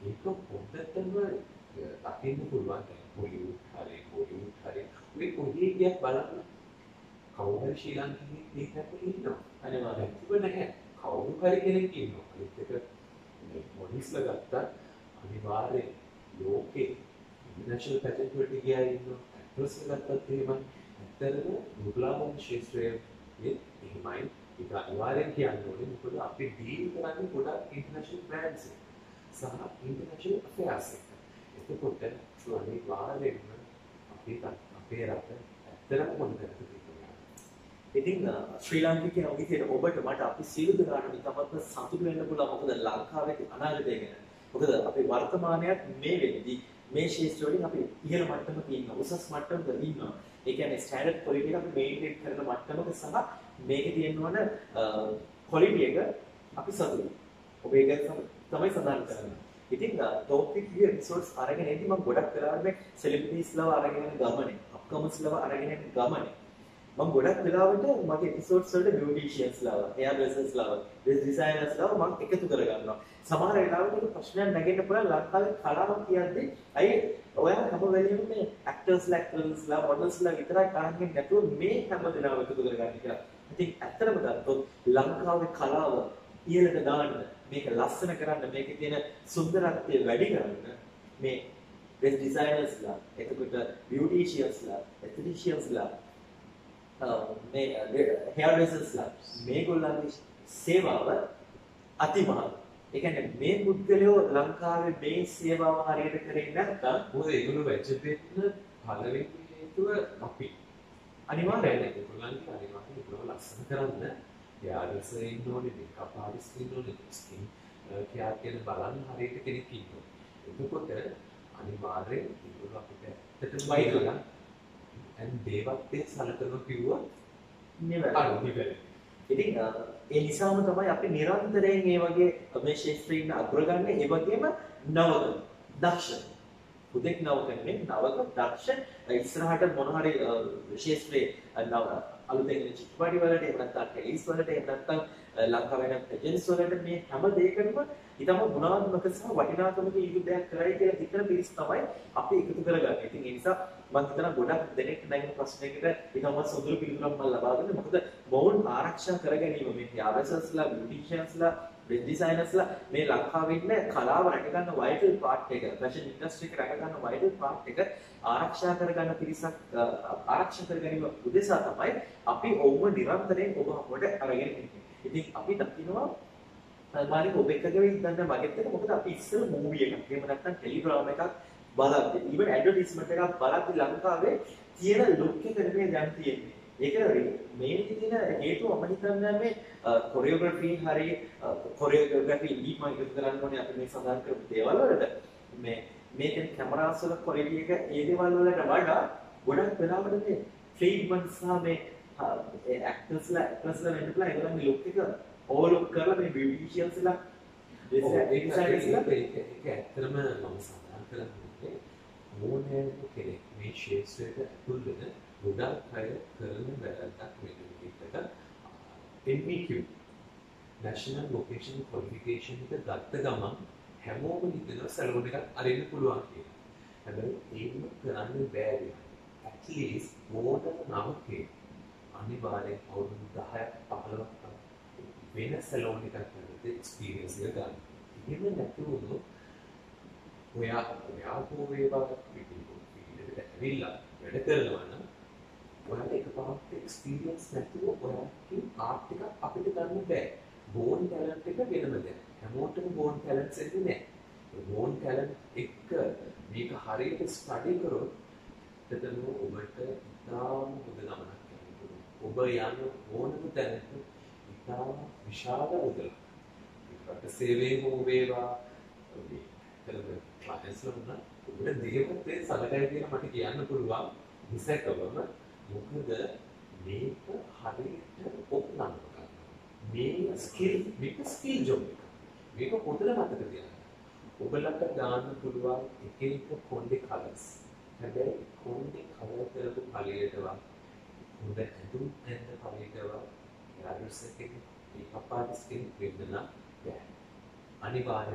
ඒක පොඩ්ඩක්ම අකින්න පුළුවන් හොලිවුඩ් හරි බොලිවුඩ් හරි ඔය කොහේ ගියත් බලන්න කවුරු හරි ශ්‍රී ලංකාවේ මේකත් ඉන්නවා අනිවාර්යයෙන් තිබුණ නැහැ කවුරු හරි කෙනෙක් ඉන්නවා අනිත් එක මේ මොඩිස්ලා ගත්තා අනිවාර්යෙන් ලෝකේ ඉන්ටර්නැෂනල් පැටර්න් වලට ගියා ඉන්නවා ඇක්ටර්ස්ලා ගත්තත් එහෙමයි ඇත්තටම මුගලාවන් ශාස්ත්‍රයේ එහෙමයි ඒක අනිවාර්යෙන් කියන්න ඕනේ මොකද අපි ඩීල් කරන්නේ ගොඩක් ඉන්ටර්නැෂනල් බ්‍රෑන්ඩ්ස් සහ ඉන්ටර්නැෂනල් අෆෙයර්ස් එක. එතකොට අනිවාර්යෙන්ම අපි අපේ රට ඇත්තටම මොන කරද ඉතින් ශ්‍රී ලාංකිකයන් විදිහට ඔබට මට අපි සියලු දෙනාටම ඉතාමත් සතුටු වෙන්න පුළුවන් මොකද ලංකාවේ අනාගතය ගැන. මොකද අපේ වර්තමානයත් මේ වෙලෙදී මේ ශාස්ත්‍ර වලින් අපි ඉහළ මට්ටමක ඉන්නවා. උසස් මට්ටමක ඉන්නවා. ඒ කියන්නේ ස්ටෑන්ඩඩ් ක්වොලිටි එක අපි මේන්ටේන් කරන මට්ටමක සහ මේකේ තියෙනවන ක්වොලිටි එක අපි සතුටුයි. ඔබ ඒක තමයි සඳහන් කරන්නේ. ඉතින් ටොපික් විදිහේ එපිසෝඩ්ස් අරගෙන ඉඳි මම ගොඩක් වෙලාවට මේ සෙලිබ්‍රිටිස්ලව අරගෙන යන ගමනේ, අප්කමර්ස්ලව අරගෙන යන ගමනේ මම ගොඩක් වෙලාවට මගේ එපිසෝඩ්ස් වලට බියුටිෂියන්ස්ලව, හෙයර් ඩ්‍රෙසර්ස්ලව, ඩිසයිනර්ස්ලව මම එකතු කරගන්නවා. සමහර වෙලාවට ඒක ප්‍රශ්නයක් නැගෙන්න පුළුවන් ලංකාවේ කලාව කියද්දි අය ඔයා හැම වෙලෙම මේ ඇක්ටර්ස්ලා, ඇක්ටර්ස්ලා, මොඩල්ස්ලා විතරයි කරන්නේ නැතුව මේ හැම දෙනාම එකතු කරගන්න කියලා. ඉතින් ඇත්තටම ගත්තොත් ලංකාවේ කලාව ඉහළට දාන්න මේක ලස්සන කරන්න මේකේ තියෙන සුන්දරත්වය වැඩි කරන්න මේ ඩ්‍රෙස් ඩිසයිනර්ස්ලා එතකොට බියුටිෂියන්ස්ලා එතනිෂියන්ස්ලා මේ හෙයර් ඩ්‍රෙසර්ස්ලා මේගොල්ලන්ගේ සේවාව අතිමහත්. ඒ කියන්නේ මේ පුද්ගලයෝ ලංකාවේ මේ සේවාව හරියට කරේ නැත්නම් මොකද ඒගොල්ලෝ වැජ් දෙන්න පළවෙනි හේතුව අපි අනිවාර්යයෙන් ඒගොල්ලන්ගේ අනිවාර්යයෙන් ඒගොල්ලෝ ලස්සන කරන්න යාදස ඉන්න ඕනේ මේකප් ආරිස්ට් ඉන්න ඕනේ ස්කින් කියා කියන බලන්න හරියට කෙනෙක් ඉන්නවා. එතකොට අනිවාර්යෙන් ඒගොල්ලෝ අපිට ඇත්තටම බයිලා and දේවත්වයේ සලකන කිව්වොත් නෙවෙයි. ඉතින් ඒ නිසාම තමයි අපි නිරන්තරයෙන් මේ වගේ මේ ශාස්ත්‍රයේ ඉන්න අග්‍රගන්නේ ඒ වගේම නවක දක්ෂ හුදෙක් නවක නෙමෙයි නවක දක්ෂ ඉස්සරහට මොන හරි ශාස්ත්‍රයේ නව අලුතෙන් චිත්‍රපටි වලට එහෙම නැත්නම් ටෙලිස් වලට එහෙම නැත්නම් ලංකාවේ නම් එජන්ස් වලට මේ හැම දෙයකම ඊටම ගුණාත්මක සහ වටිනාකමක ඊට කරයි කියලා හිතන පිරිස් තමයි අපි එකතු කරගන්නේ. ඉතින් ඒ නිසා මම හිතනවා ගොඩක් දෙනෙක් නැගෙන ප්‍රශ්නයකට ඊටම සොඳුරු පිළිතුරක් මම ලබා දෙන්න. මොකද මොවුන් ආරක්ෂා කර ගැනීම මේ යාවසස්ලා, බියුටිෂියන්ස්ලා, ඩ්‍රෙස් ඩිසයිනර්ස්ලා මේ ලංකාවේ ඉන්න කලාව රැකගන්න වයිටල් පාර්ට් එක, ෆැෂන් ඉන්ඩස්ට්‍රි එක රැකගන්න වයිටල් පාර්ට් එක ආරක්ෂා කරගන්න පිරිසක් ආරක්ෂා කර ගැනීම උදෙසා තමයි අපි ඔව්ව නිරන්තරයෙන් ඔබ අපට අරගෙන ඉන්නේ. ඉතින් අපි දකිනවා මානික ඔබ එක්කගෙන ඉඳන් මගෙත් එක මොකද අපි ඉස්සර මූවි එකක් එහෙම නැත්නම් ටෙලිග්‍රෑම් එකක් බලද්දි ඊවන් ඇඩ්වර්ටයිස්මන්ට් එකක් බලද්දි ලංකාවේ තියෙන ලුක් එක නෙමෙයි දැන් තියෙන්නේ. ඒක මේකේ තියෙන හේතුව මම හිතන්නේ මේ කොරියෝග්‍රැෆි හරි කොරියෝග්‍රැෆි ලීප් මම එකතු කරන්න ඕනේ අපි මේ සඳහන් කරපු දේවල් වලට මේ මේකේ කැමරාස් වල ක්වොලිටි එක ඒ දේවල් වලට වඩා ගොඩක් වෙලාවට මේ ට්‍රීට්මන්ට් සහ මේ ඇක්ටර්ස්ලා ඇක්ටර්ස්ලා වෙන්න පුළුවන් ඒගොල්ලන්ගේ ලුක් එක ඕවර්ලුක් කරලා මේ බියුටිෂියන්ස්ලා ඩිසයිනර්ස්ලා ඒක ඇත්තටම මම සඳහන් කරන්නේ ඕනෑම කෙනෙක් මේ ශාස්ත්‍රයට ඇතුල් වෙන ගොඩක් අය කරන වැරද්දක් මෙන්න මේකට N V Q National Vocational Qualification එක ගත්ත ගමන් හැමෝම හිතනවා සැලොන් එකක් අරින්න පුළුවන් කියලා. හැබැයි ඒක කරන්න බෑ. at least මොකටද නමකේ අනිවාර්යෙන් අවුරුදු දහයක් පහළොවක් වෙන සැලොන් එකක් කරද්දී එක්ස්පීරියන්ස් එක ගන්න. එහෙම නැතුව ඔයා ඔයා කෝවේවා පිටිපොත් ඇවිල්ලා වැඩ කරනවා නම් ඔයාලට එකපාරට එක්ස්පීරියන්ස් නැතුව ඔයාලගේ ආර්ට් එක අපිට ගන්න බෑ. බෝන් ටැලන්ට් එක වෙනම දෙයක්. හැමෝටම බෝන් ටැලන්ට්ස් එන්නේ නැහැ. බෝන් ටැලන්ට් එක මේක හරියට ස්ටඩි කරොත් එතන ඔබට ඉතාම හොඳ ගමනක් යන්න පුළුවන්. ඔබ යන ඕනම තැනක ඉතාම විශාල මුදලක්. ඒකට සේවයේ හෝ වේවා මේ ක්ලයන්ට්ස් වුණා ඔබට දේවත්වයේ සලකයි කියලා මට කියන්න පුළුවන්. ඉස්සෙල්වම මොකද මේක හරියට ඔප්නන්න ගන්න. මේ ස්කිල් මේක ස්කිල් ජොබ් එක. මේක පොතල මතක තියාගන්න. ඔබලට ගන්න පුළුවන් එක එක කොණ්ඩේ කලර්ස්. හැබැයි කොණ්ඩේ කලර් කරපු පළියටවත් හොඳ ඇඳුම් ඇඳ පළියටවත් යාළුවෙක් එකේ මේකප් ආර්ටිස්ට් කෙනෙක් වෙන්න නම් බෑ. අනිවාර්යෙන්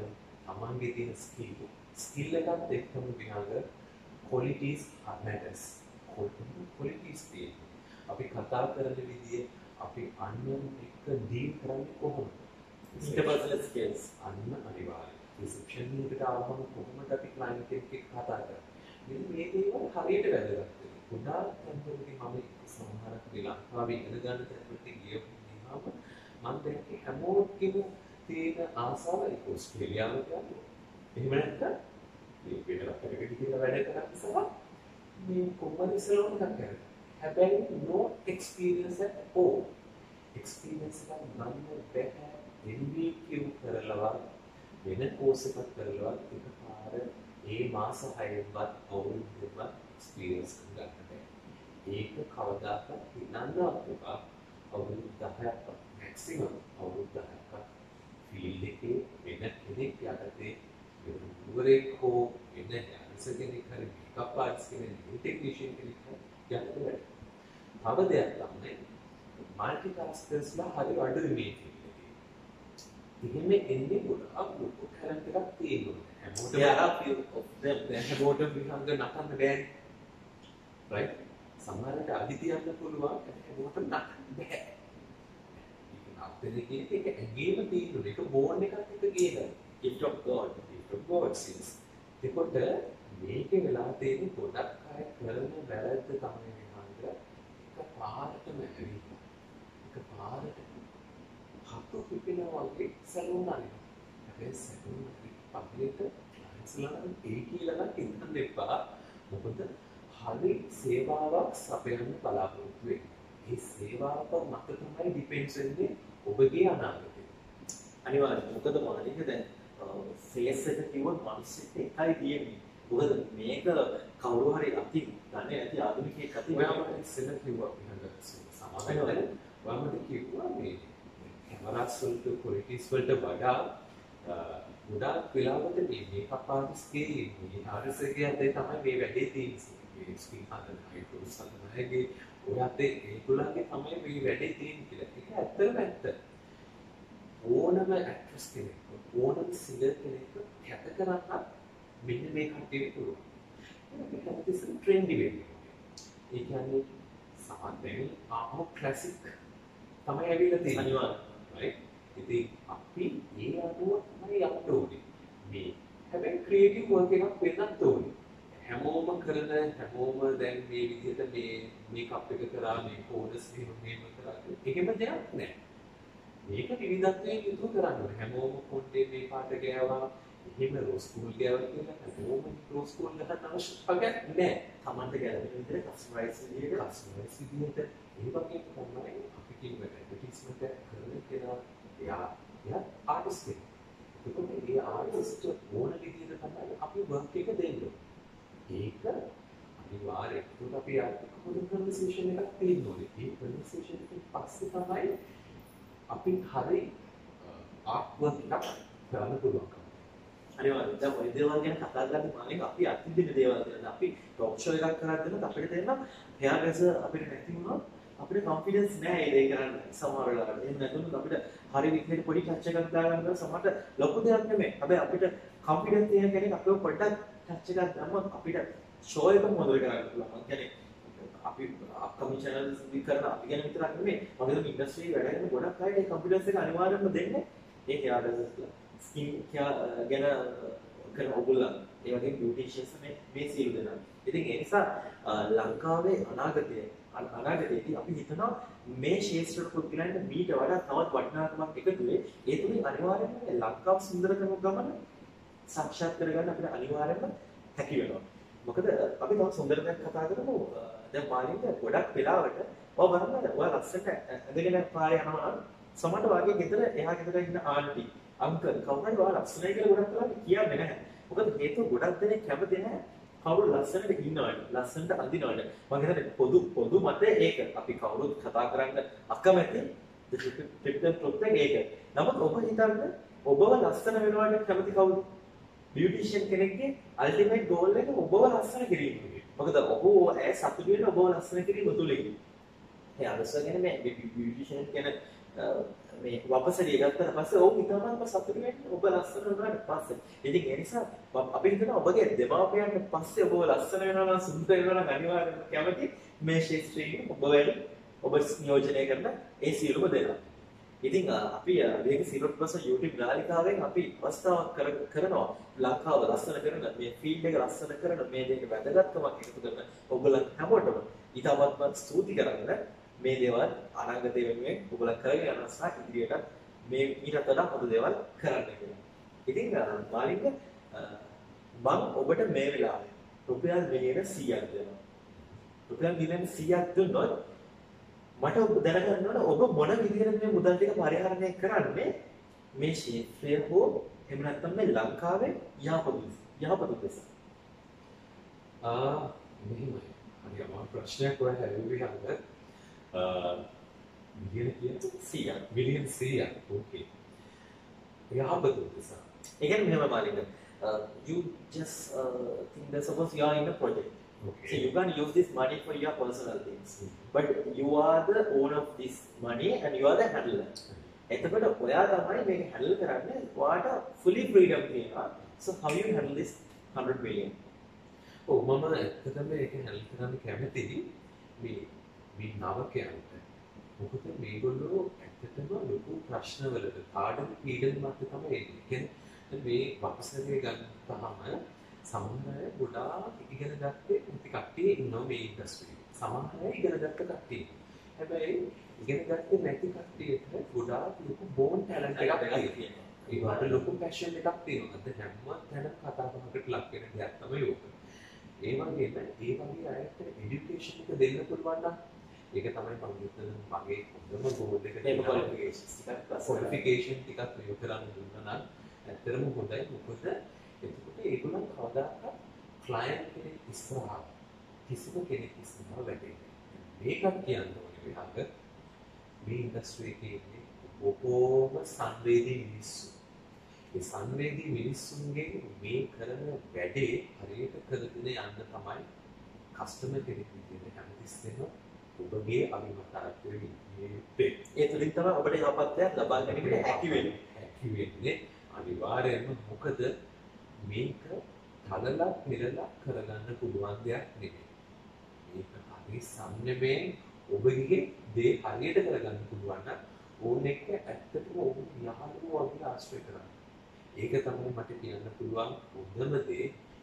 තමන්ගේ තියෙන ස්කිල් ස්කිල් එකත් එක්කම විහාර qualities matters. qualities තියෙනවා. අපි කතා කරන විදිය අපි අන්‍යයන් එක්ක ඩීල් කරන්නේ කොහොමද? interpersonal skills අන්න අනිවාර්යයි. රිසෙප්ෂන් එකට ආවම කොහොමද අපි ක්ලයන්ට් එක්ක කතා කරන්නේ? මෙන්න මේ දේවල් හරියට වැදගත් වෙනවා. ගොඩාක් තැන්වලදී මම සමහරක් ශ්‍රී ලංකාවේ ඉගෙන ගන්න තැන්වලදී ගියපු ගියාම මම දැක්කේ හැමෝටම තියෙන ආසාව ඒක ඕස්ට්‍රේලියාවට යන්න. එහෙම නැත්නම් මේ වෙන රටකට ගිහිල්ලා වැඩ කරන්න සහ මේ කොම්පැනි ඉස්සරහට කරන්නේ. හැබැයි no experience at all. experience එක ගන්න බැහැ. එන් වී කියු කරලා වෙන කෝස් එකක් කරලා එකපාර ඒ මාස හයවත් අවුරුද්දවත් experience ගන්න බැහැ. ඒක කවදාකවත් හිතන්න අපුවා අවුරුදු දහයක් maximum අවුරුදු දහයක් ෆීල්ඩ් එකේ වෙන කෙනෙක් යටතේ ගුරුවරයෙක් හෝ වෙන ඩාන්සර් කෙනෙක් හරි මේකප් ආර්ටිස්ට් කෙනෙක් ටෙක්නීෂියන් කෙනෙක් යටතේ වැඩ. තව දෙයක් තමයි මල්ටි ටාස්කර්ස්ලා හරි අඩුයි මේ ෆීල්ඩ් එකේ. එහෙම එන්නේ ගොඩක් ලොකු ටැලන්ට් එකක් තියෙනවා. හැමෝටම there are few of them දැන් හැමෝටම විහංග නටන්න බෑනේ. right? සමහරට අදිතියන්න පුළුවන් හැමෝටම නටන්න බෑ. ඒක නටන එක ඇගේම තියෙනවා. ඒක බෝන් එකක් එක ගේනවා. gift of God gift of God seems. ඒකට මේකේ වෙලා තියෙන ගොඩක් අය කරන වැරද්ද තමයි විහංග එක පාරටම ඇවිල්ලා. එක පාරට හතු පිපෙනවා වගේ සැලුන් අරිනවා. හැබැයි සැලුන් පබ්ලික් ක්ලයන්ට්ස්ලා ඒ කියලා නම් හිතන්න එපා. මොකද හරි සේවාවක් සපයන්න බලාපොරොත්තු වෙන්නේ. ඒ සේවාව මත තමයි ඩිපෙන්ඩ්ස් වෙන්නේ ඔබගේ අනාගතය. අනිවාර්යයෙන්. මොකද මානික දැන් ෆේස් එක කිව්වොත් මිනිස්සුත් එකයි තියෙන්නේ. මොකද මේක කවුරු හරි අති දන්නේ නැති ආධුනිකයෙක් අති ඔයාම ඉස්සෙල්ල කිව්වා විහංග සමාවෙන්න ඔයාමද කිව්වා මේ කැමරාස් වලට ක්වොලිටිස් වලට වඩා ගොඩාක් වෙලාවට මේ මේකප් ආර්ටිස්ට්ගේ මේ ආර්ටිස්ට්ගේ අතේ තමයි මේ වැඩේ තියෙන්නේ. මේ ස්කිල් හදන අයිටෝස් හදන අයගේ ඔය අතේ ඒගොල්ලන්ගේ තමයි මේ වැඩේ තියෙන්නේ කියලා. ඒක ඇත්තටම ඇත්ත. ඕනම ඇක්ට්‍රස් කෙනෙක් ඕනම සිංගර් කෙනෙක් කැප කරන්න මෙන්න මේ කට්ටියට පුළුවන්. ඒක හැමතිස්සෙම ට්‍රෙන්ඩි වෙන්නේ. ඒ කියන්නේ සාමාන්‍යයෙන් ආහෝ ක්ලාසික් තමයි ඇවිල්ලා තියෙන්නේ. අනිවාර්යයෙන්. right? ඉතින් අපි ඒ අනුව තමයි යන්න ඕනේ. මේ හැබැයි ක්‍රියේටිව් වර්ක් එකක් වෙන්නත් ඕනේ. හැමෝම කරන හැමෝම දැන් මේ විදිහට මේ මේකප් එක කරා මේ කෝඩස් එහෙම මෙහෙම කරා එහෙම දෙයක් නැහැ. මේක විවිධත්වයෙන් යුතුව කරන්න ඕනේ. හැමෝම පොඩ්ඩේ මේ පාට ගෑවා එහෙම රෝස් ස්කූල් ගෑවා කියලා හැමෝම රෝස් ස්කූල් ගහන්න අවශ්‍යතාවයක් නැහැ. තමන්ට ගැලපෙන විදිහට කස්ටමයිස් විදිහට කස්ටමයිස් විදිහට ඒ වගේම තමයි අපි කියන ඇඩ්වර්ටයිස්මන්ට් එක කරන කෙනා එයා එයා ආටිස්ට් කෙනෙක්. ඒකෝට ඒ ආටිස්ට් ඕන විදිහට තමයි අපි වර්ක් එක දෙන්නේ. ඒක අනිවාර්යයෙන් ඒක අපි ආර්ථික පොදු කන්වර්සේෂන් එකක් තියෙන්න ඕනේ. ඒ කන්වර්සේෂන් එකෙන් පස්සේ තමයි අපි හරි ආර්ට් වර්ක් එකක් කරන්න පුළුවන්. අනිවාර්යයෙන්. දැන් ওই දේවල් ගැන කතා කරද්දී මානෙක අපි අත්දින දේවල් ගැන අපි ටොක් ෂෝ එකක් කරද්දී අපිට තේරෙනවා හෙයාර් ඩ්‍රෙසර් අපිට නැති වුණොත් අපිට කොන්ෆිඩන්ස් නැහැ ඒ දේ කරන්න. සමහර වෙලාවට එහෙම නැතුනොත් අපිට හරි විදිහට පොඩි ටච් එකක් දාගන්න බෑ. සමහරට ලොකු දෙයක් නෙමෙයි. හැබැයි අපිට කොන්ෆිඩන්ස් තියෙන කෙනෙක් අපිව පොඩ්ඩක් ටච් එකක් දැම්මොත් අපිට ෂෝ එක මොදල් කරන්න පුළුවන්. මම කියන්නේ අපි අප්කමින් channels වි කරන අපි ගැන විතරක් නෙමෙයි. මම හිතන්නේ ඉන්ඩස්ට්‍රි වැඩ කරන ගොඩක් අය ඒ කොන්ෆිඩන්ස් එක අනිවාර්යයෙන්ම දෙන්නේ ඒ හෙයාර් ඩ්‍රෙසර්ස්ලා. ස්කින් ගැන කරන ඔයගොල්ලන් ඒ වගේ බියුටිෂියන්ස් මේ මේ සියලු දෙනා. ඉතින් ඒ නිසා ලංකාවේ අනාගතයේ අනාගතයේදී අපි හිතනවා මේ ශේෂ්ත්‍ර පුද්ගලයන්ට මීට වඩා තවත් වටිනාකමක් එකතු වෙයි. ඒ තුලින් අනිවාර්යයෙන්ම ලංකාව සුන්දර කරන ගමන සාක්ෂාත් කරගන්න අපිට අනිවාර්යයෙන්ම හැකි වෙනවා. මොකද අපි තව සුන්දර දෙයක් කතා කරමු. දැන් මාළින්ද ගොඩක් වෙලාවට ඔය බලන්න ඔයා ලස්සනට ඇඳගෙන පාරේ යනවා නම් සමහරට වාගේ ගෙදර එහා ගෙදර ඉන්න ආන්ටි අංකල් කවුරු හරි ඔයා ලස්සනයි කියලා ගොඩක් වෙලාවට කියන්නේ නැහැ. මොකද හේතුව ගොඩක් දෙනෙක් කැමති නැහැ කවුරු ලස්සනට ඉන්නවද ලස්සනට අඳිනවද. මම හිතන්නේ පොදු පොදු මතය ඒක. අපි කවුරුත් කතා කරන්න අකමැති ටිප්ටන් ටොප් එක ඒක. නමුත් ඔබ හිතන්න ඔබව ලස්සන වෙනවට කැමති කවුද? බියුටිෂියන් කෙනෙක්ගේ අල්ටිමේට් ගෝල් එක ඔබව ලස්සන කිරීම. මොකද ඔබ ඇය සතුටු වෙන ඔබව ලස්සන කිරීම තුලින්. ඒ අරසගෙන මේ බියුටිෂියන් කියන මේ වපසරිය ගත්තට පස්සේ ඔවුන් ඉතාමත්ම සතුටු වෙන්නේ ඔබ ලස්සන වුණාට පස්සේ. ඉතින් ඒ නිසා අපි හිතනවා ඔබගේ දෙමාපියන්ට පස්සේ ඔබ ලස්සන වෙනවා නම් සුන්දර වෙනවා නම් අනිවාර්යයෙන්ම කැමති මේ ශාස්ත්‍රයේ ඔබ වැඩි ඔබ නියෝජනය කරන ඒ සියලුම දෙනා. ඉතින් අපි මේක සිරොට් බස් YouTube නාලිකාවෙන් අපි අවස්ථාවක් කරනවා ලංකාව ලස්සන කරන මේ ෆීල්ඩ් එක ලස්සන කරන මේ දෙයක වැදගත්කමක් එකතු කරන ඔයගොල්ලන් හැමෝටම ඉතාමත්ම ස්තුති කරන්න මේ දේවල් අනාගතය වෙනුවෙන් ඔයගොල්ලන් කරගෙන යන නිසා ඉදිරියට මේ ඊට වඩා හොඳ දේවල් කරන්න කියලා. ඉතින් මාලින්ග මම ඔබට මේ වෙලාවේ රුපියල් මිලියන සීයක් දෙනවා. රුපියල් මිලියන සීයක් දුන්නොත් මට ඔබ දැනගන්න ඕන ඔබ මොන විදිහට මේ මුදල් ටික පරිහරණය කරන්නේ මේ ක්ෂේත්‍රය හෝ එහෙම නැත්නම් මේ ලංකාවේ යහපත යහපත දෙස. ආ මෙහෙමයි. හරි අමාරු ප්‍රශ්නයක් ඔය හැලුවේ හංග. මිලියන කියන්නේ සීයක්. මිලියන සීයක්. ඕකේ. යහපත දෙස. ඒ කියන්නේ මෙහෙම මාලින්ග. You just uh, think that suppose you are in a project. Okay. So you can use this money for your personal things. But you are the owner of this money and you are the handler. එතකොට ඔයා තමයි මේක handle කරන්නේ. ඔයාට fully freedom තියෙනවා. So how you handle this one hundred million? ඔව් මම ඇත්තටම මේක handle කරන්න කැමතියි. මේ මේ නවකයන්ට. මොකද මේගොල්ලෝ ඇත්තටම ලොකු ප්‍රශ්නවලට පාඩම් පීඩන මත තමයි එන්නේ. කියන්නේ මේ වපසරේ ගත්තාම සමහර අය ගොඩාක් ඉගෙන ගත්තේ නැති කට්ටිය ඉන්නවා මේ ඉන්ඩස්ට්‍රියේ. සමහර අය ඉගෙන ගත්ත කට්ටිය. හැබැයි ඉගෙන ගත්තේ නැති කට්ටියට ගොඩාක් ලොකු බෝන් ටැලන්ට් එකක් තියෙනවා. ඒකට ලොකු පැෂන් එකක් තියෙනවා. අද හැම තැනම කතා බහකට ලක් වෙන දෙයක් තමයි ඕක. ඒ වගේම ඒ වගේ අයට এডুকেෂන් එක දෙන්න පුළුවන් නම් ඒක තමයි මම හිතන මගේ හොඳම ගෝල් එක. මේ ක්වොලිෆිකේෂන්ස් ටිකක් ක්වොලිෆිකේෂන් ටිකක් ප්‍රයෝග කරන්න දුන්නා නම් ඇත්තටම හොඳයි. මොකද එතකොට ඒගොල්ලන් කවදාකවත් ක්ලයන්ට් කෙනෙක් ඉස්සරහා කිසිම කෙනෙක් ඉස්සරහා වැටෙන්නේ මේකත් කියන්න ඕනේ විහාග මේ ඉන්ඩස්ට්‍රි එකේ ඉන්නේ බොහෝම සංවේදී මිනිස්සු. ඒ සංවේදී මිනිස්සුන්ගේ මේ කරන වැඩේ හරියට කරගෙන යන්න තමයි කස්ටමර් කෙනෙක් විදිහට හැමතිස්සෙම ඔබගේ අභිමතාර්ථය විදිහේ ඒ තුලින් තමයි ඔබට යහපත්යක් ලබා ගැනීමට හැකි වෙන්නේ. හැකි වෙන්නේ අනිවාර්යයෙන්ම මොකද මේක තලලා පෙරලා කරගන්න පුළුවන් දෙයක් නෙමෙයි. මේක හරි සම්නෙමේ ඔබගේ දේ හරියට කරගන්න පුළුවන් නම් ඕන එක ඇත්තටම ඔබ යහළුවෝ වගේ ආශ්‍රය කරන්න. ඒක තමයි මට කියන්න පුළුවන් හොඳම දේ.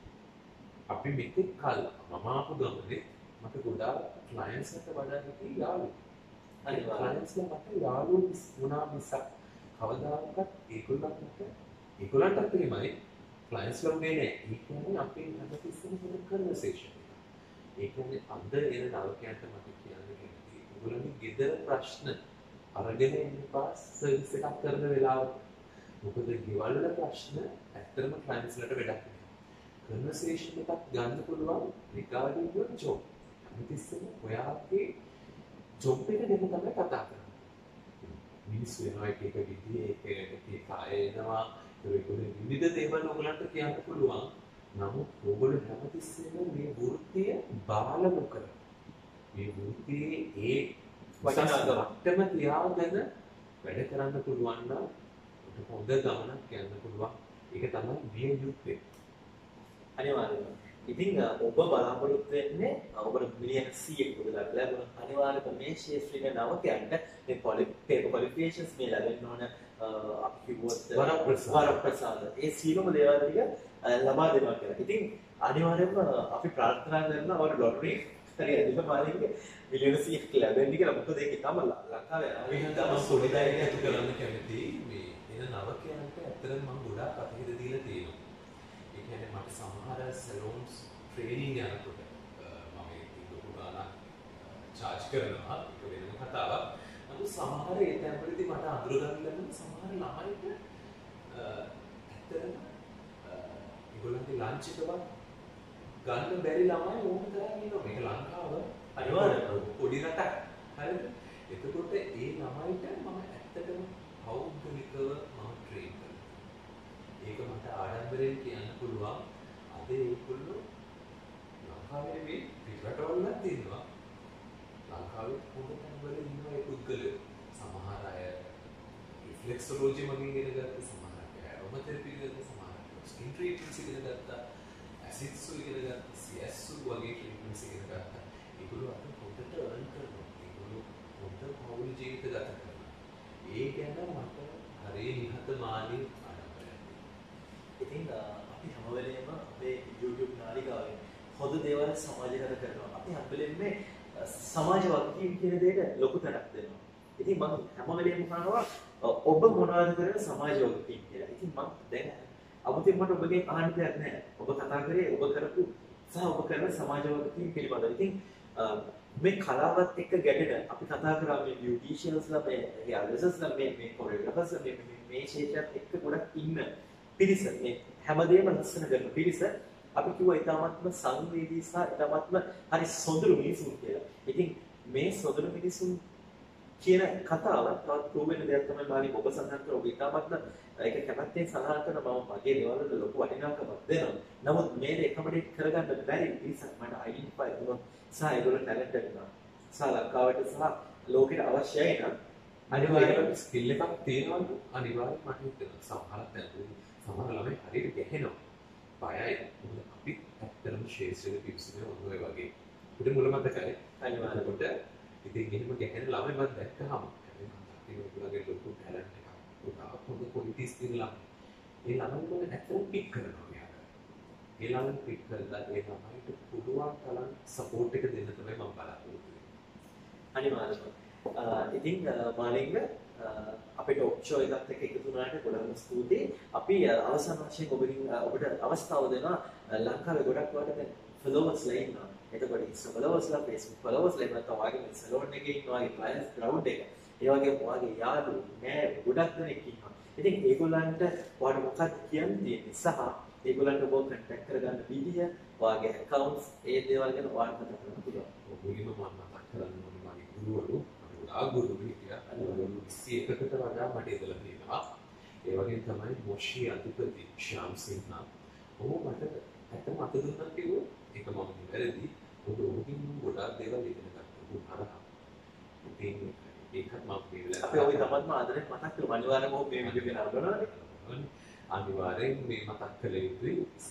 අපි මෙතෙක් කල් මම ආපු ගමනේ මට ගොඩාක් ක්ලයන්ට්ස්ලට වඩා හිටියේ යාළුවෝ. අනිත් ක්ලයන්ට්ස්ලා මට යාළුවෝ වුණා මිසක් කවදාකවත් ඒගොල්ලන්ට ඒගොල්ලන්ටත් එහෙමයි ක්ලයන්ට්ස් ලෝගේ නෑ. ඒ කියන්නේ අපේ හැමතිස්සෙම කරන කන්වර්සේෂන් එක. ඒ කියන්නේ අද එන නවකයන්ට මට කියන්න කැමතියි. ඒගොල්ලන්ගේ ගෙදර ප්‍රශ්න අරගෙන එන්න පාස් සර්විස් එකක් කරන වෙලාවට මොකද ගෙවල් වල ප්‍රශ්න ඇත්තටම ක්ලයන්ට්ස්ලට වැඩක් නෑ. කන්වර්සේෂන් එකක් ගන්න පුළුවන් regarding your job. හැමතිස්සෙම ඔයාගේ ජොබ් එක ගැන තමයි කතා කරන්නේ. මිනිස්සු වෙනවා එක එක විදිහේ එක එක කාය එනවා ඒගොල්ලෝ විවිධ දේවල් ඔයගලන්ට කියන්න පුළුවන්. නමුත් ඔයගොල්ලෝ හැමතිස්සෙම මේ වෘත්තිය බාල නොකර මේ වෘත්තියේ ඒ වටිනාකමටම තියාගෙන වැඩ කරන්න පුළුවන් නම් ඔබට හොඳ ගමනක් යන්න පුළුවන්. ඒක තමයි විය යුත්තේ. අනිවාර්යයෙන්ම. ඉතින් ඔබ බලාපොරොත්තු වෙන්නේ ඔබට මිලියන සීයක් මුදලක් ලැබුණා. අනිවාර්යයෙන්ම මේ ශාස්ත්‍රීය නවකයන්ට මේ ක්වොලිෆිකේෂන්ස් මේ ලැබෙන්න ඕන අපි කිව්වොත් වරප්‍රසාද ඒ සියලුම දේවල් ටික ලබා දෙනවා කියලා. ඉතින් අනිවාර්යයෙන්ම අපි ප්‍රාර්ථනා කරනවා ඔයාලට ලොටරි හරියට දෙන්න මාළින්ගේ මිලියන සීයක් ලැබෙන්න කියලා. මොකද ඒක තම ලංකාවේ අවිහිදම සොලිඩාරිටි ඇති කරන්න කැමතියි. මේ එන නවකයන්ට ඇත්තටම මම ගොඩාක් අතහිත දීලා තියෙනවා. ඒ කියන්නේ මට සමහර සැලෝන්ස් ට්‍රේනින් යනකොට මම ඒක ලොකු ගාණක් charge කරනවා. ඒක වෙනම කතාවක්. නමුත් සමහර ඒ තැන්වලදී මට අඳුරගන්න ලැබෙන සමහර ළමයිට ඇත්තටම ඒගොල්ලන්ගේ ලන්ච් එකවත් ගන්න බැරි ළමයි ඕන තරම් ඉන්නවා. මේක ලංකාව අනිවාර්යයෙන්ම පොඩි රටක්. හරිද? එතකොට ඒ ළමයිට මම ඇත්තටම පෞද්ගලිකව මම ට්‍රේන් කරනවා. ඒක මට ආඩම්බරෙන් කියන්න පුළුවන්. අද ඒගොල්ලෝ ලංකාවේ මේ පිටරටවල තියෙනවා. ලංකාවේ පොඩ තැන්වල ඉන්නවා ඒ පුද්ගලයෝ. සමහර අය රිෆ්ලෙක්සොලොජි මගින් ඉගෙන ගත්ත සමහරක් අය ඇරොමැතෙරපි ඉගෙන ගත්ත සමහරක් අය ස්කින් ට්‍රීට්මන්ට්ස් ඉගෙන ගත්තා ඇසිඩ්ස් ඉගෙන ගත්තා සීඑස් වගේ ට්‍රීට්මන්ට්ස් ඉගෙන ගත්තා ඒගොල්ලෝ අද පොඩට අර්න් කරනවා ඒගොල්ලෝ පොඩ පෞල් ජීවිත ගත කරනවා ඒ ගැන මට හරිය නිහතමානී ආඩම්බරයක් ඉතින් අපි හැම වෙලේම අපේ YouTube නාලිකාවේ හොඳ දේවල් සමාජගත කරනවා අපි හැම වෙලේම මේ සමාජ වගකීම් කියන දෙයට ලොකු තැනක් දෙනවා. ඉතින් මම හැම වෙලේම කියනවා ඔබ මොනවද කරන සමාජ වගකීම් කියලා. ඉතින් මම දැන් අමුතින් මට ඔබගෙන් අහන්න දෙයක් නැහැ. ඔබ කතා කරේ ඔබ කරපු සහ ඔබ කරන සමාජ වගකීම් පිළිබඳව. ඉතින් මේ කලාවත් එක්ක ගැටෙන අපි කතා කරා මේ බියුටිෂියන්ස්ලා මේ රියලිස්ට්ස්ලා මේ මේ කොරියෝග්‍රාෆර්ස්ලා මේ මේ ෂේප්වත් එක්ක ගොඩක් ඉන්න පිරිස මේ හැමදේම ලස්සන කරන පිරිස අපි කිව්වා ඊටාත්ම සංවේදී සහ ඊටාත්ම හරි සොඳුරු මිනිසුන් කියලා. ඉතින් මේ සොඳුරු මිනිසුන් කියන කතාව තවත් ප්‍රූව් වෙන දෙයක් තමයි මානි ඔබ සඳහන් කර ඔබ ඊටාත්ම ඒක කැමැත්තෙන් සඳහන් කරන මම මගේ දේවල් වලට ලොකු වටිනාකමක් දෙනවා. නමුත් මේ දේ එකමඩේට් කරගන්න බැරි නිසා මට අයිඩෙන්ටිෆයි වුණා සහ ඒගොල්ලෝ ටැලන්ටඩ් වුණා. සහ ලංකාවට සහ ලෝකෙට අවශ්‍යයි නම් අනිවාර්යයෙන්ම ස්කිල් එකක් තියෙනවා අනිවාර්යයෙන්ම මට හිතෙනවා සමහරක් දැන් සමහර ළමයි හරියට ගැහෙනවා. බයයි. මොකද අපි ඇත්තටම ශේෂ්ත්‍රයේ පිවිසුනේ ඔය වගේ. උඩ මුල මතකයි. අනිවාර්යයෙන්ම කොට ඉතින් එහෙම ගැහෙන ළමයි මම දැක්කහම ඒ ඔයගොල්ලෝගේ ලොකු ටැලන්ට් එකක්. උගා පොඩි ක්වොලිටිස් තියෙන ළමයි. ඒ ළමයි වල ඇත්තටම පික් කරනවා මෙයාට. ඒ ළමයි පික් කරලා ඒ ළමයිට පුළුවන් තරම් සපෝට් එක දෙන්න තමයි මම බලාපොරොත්තු වෙන්නේ. අනිවාර්යයෙන්ම. ඉතින් මාලින්ග අපිට ඔක්ෂෝ එකත් එක්ක එකතු වුණාට ගොඩක් ස්තුතියි. අපි අවසන් වශයෙන් ඔබකින් ඔබට අවස්ථාව දෙනවා ලංකාවේ ගොඩක් වට ෆලෝවර්ස්ලා ඉන්නවා. එතකොට ඉන්ස්ටා ෆලෝවර්ස්ලා, Facebook ෆලෝවර්ස්ලා ඉන්නවා. තවාගේ මේ සලෝන් එකේ ඉන්නවා, ඒ ක්ලයන්ට්ස් ක්‍රවුඩ් එක. ඒ වගේම ඔයාගේ යාළුවෝ නෑ ගොඩක් දෙනෙක් ඉන්නවා. ඉතින් ඒගොල්ලන්ට ඔයාලට මොකක්ද කියන්න තියෙන්නේ සහ ඒගොල්ලන්ට ඔබ කන්ටැක්ට් කරගන්න විදිය, ඔයාගේ accounts ඒ දේවල් ගැන ඔයාලට කතා කරන්න පුළුවන්. ඔබගේම මම මතක් කරන්න ඕනේ මගේ ගුරුවරු ආගුරු හිටියා අනිවාර්යයෙන්ම විසි එකකට වඩා මට ඉඳලා තියෙනවා ඒ වගේම තමයි මොෂි අධිපති ශාම් සින්හා ඔහු මට ඇත්තම අත දුන්නා කිව්වොත් ඒක මම වැරදි ඔබ ඔහුගෙන් ගොඩාක් දේවල් ඉගෙන ගත්තා ඔහු හරහා ඉතින් ඒකත් මම කියලා අපි ඔය තමත්ම ආදරෙන් මතක් කරමු අනිවාර්යයෙන්ම ඔබ මේ වීඩියෝ එක නරඹනවා අනිවාර්යෙන් මේ මතක් කළ යුතුයි සහ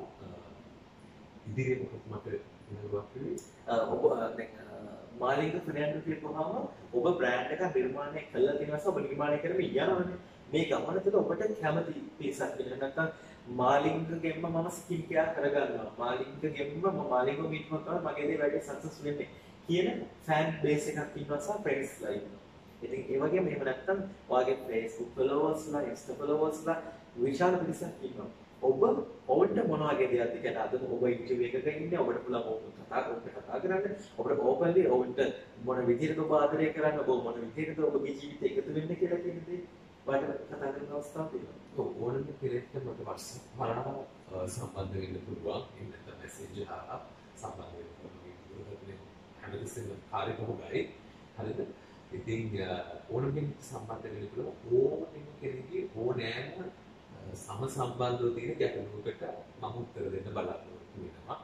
ඉදිරියට මොකද මට ඉන්නවක් ඔබ දැන් මාලින්ග ෆර්නෑන්ඩෝ කියපුවාම ඔබ බ්‍රෑන්ඩ් එකක් නිර්මාණය කළා කියන නිසා ඔබ නිර්මාණය කරමින් යනවනේ. මේ ගමන තුළ ඔබට කැමති පිරිසක් වෙන නැත්නම් මාලින්ගගෙන්ම මම ස්කින් කෙයාර් කරගන්නවා. මාලින්ගගෙන්ම මම මාලින්ග මීට් කරනවා මගේ දේ වැඩි සක්සස් වෙන්නේ කියන ෆෑන් බේස් එකක් ඉන්නවා සහ ෆ්‍රෙන්ඩ්ස්ලා ඉන්නවා. ඉතින් ඒ වගේම එහෙම නැත්නම් ඔයාගේ Facebook followers-ලා, Insta followers-ලා විශාල පිරිසක් ඉන්නවා. ඔබ ඔවුන්ට මොන වගේ දෙයක්ද කියන්නේ අද ඔබ ඉන්ටර්විව් එකක ඉන්නේ ඔබට පුළුවන් ඔවුන් කතා ඔබට කතා කරන්න ඔබට ඕපන්ලි ඔවුන්ට මොන විදිහටද ඔබ ආදරය කරන්න ඔබ මොන විදිහටද ඔබගේ ජීවිතය එකතු වෙන්නේ කියලා කියන දේ ඔයාලට කතා කරන අවස්ථාවක් තියෙනවා. ඔව් ඕනම කෙනෙක්ට මට WhatsApp හරහා සම්බන්ධ වෙන්න පුළුවන්. එහෙම නැත්නම් මැසේජ් හරහා සම්බන්ධ වෙන්න පුළුවන්. හැමතිස්සෙම කාර්යබහුලයි. හරිද? ඉතින් ඕනම කෙනෙක්ට සම්බන්ධ වෙන්න පුළුවන්. ඕනම කෙනෙක්ගේ ඕනෑම සම සම්බන්ධව තියෙන ගැටලුවකට මම උත්තර දෙන්න බලාපොරොත්තු වෙනවා.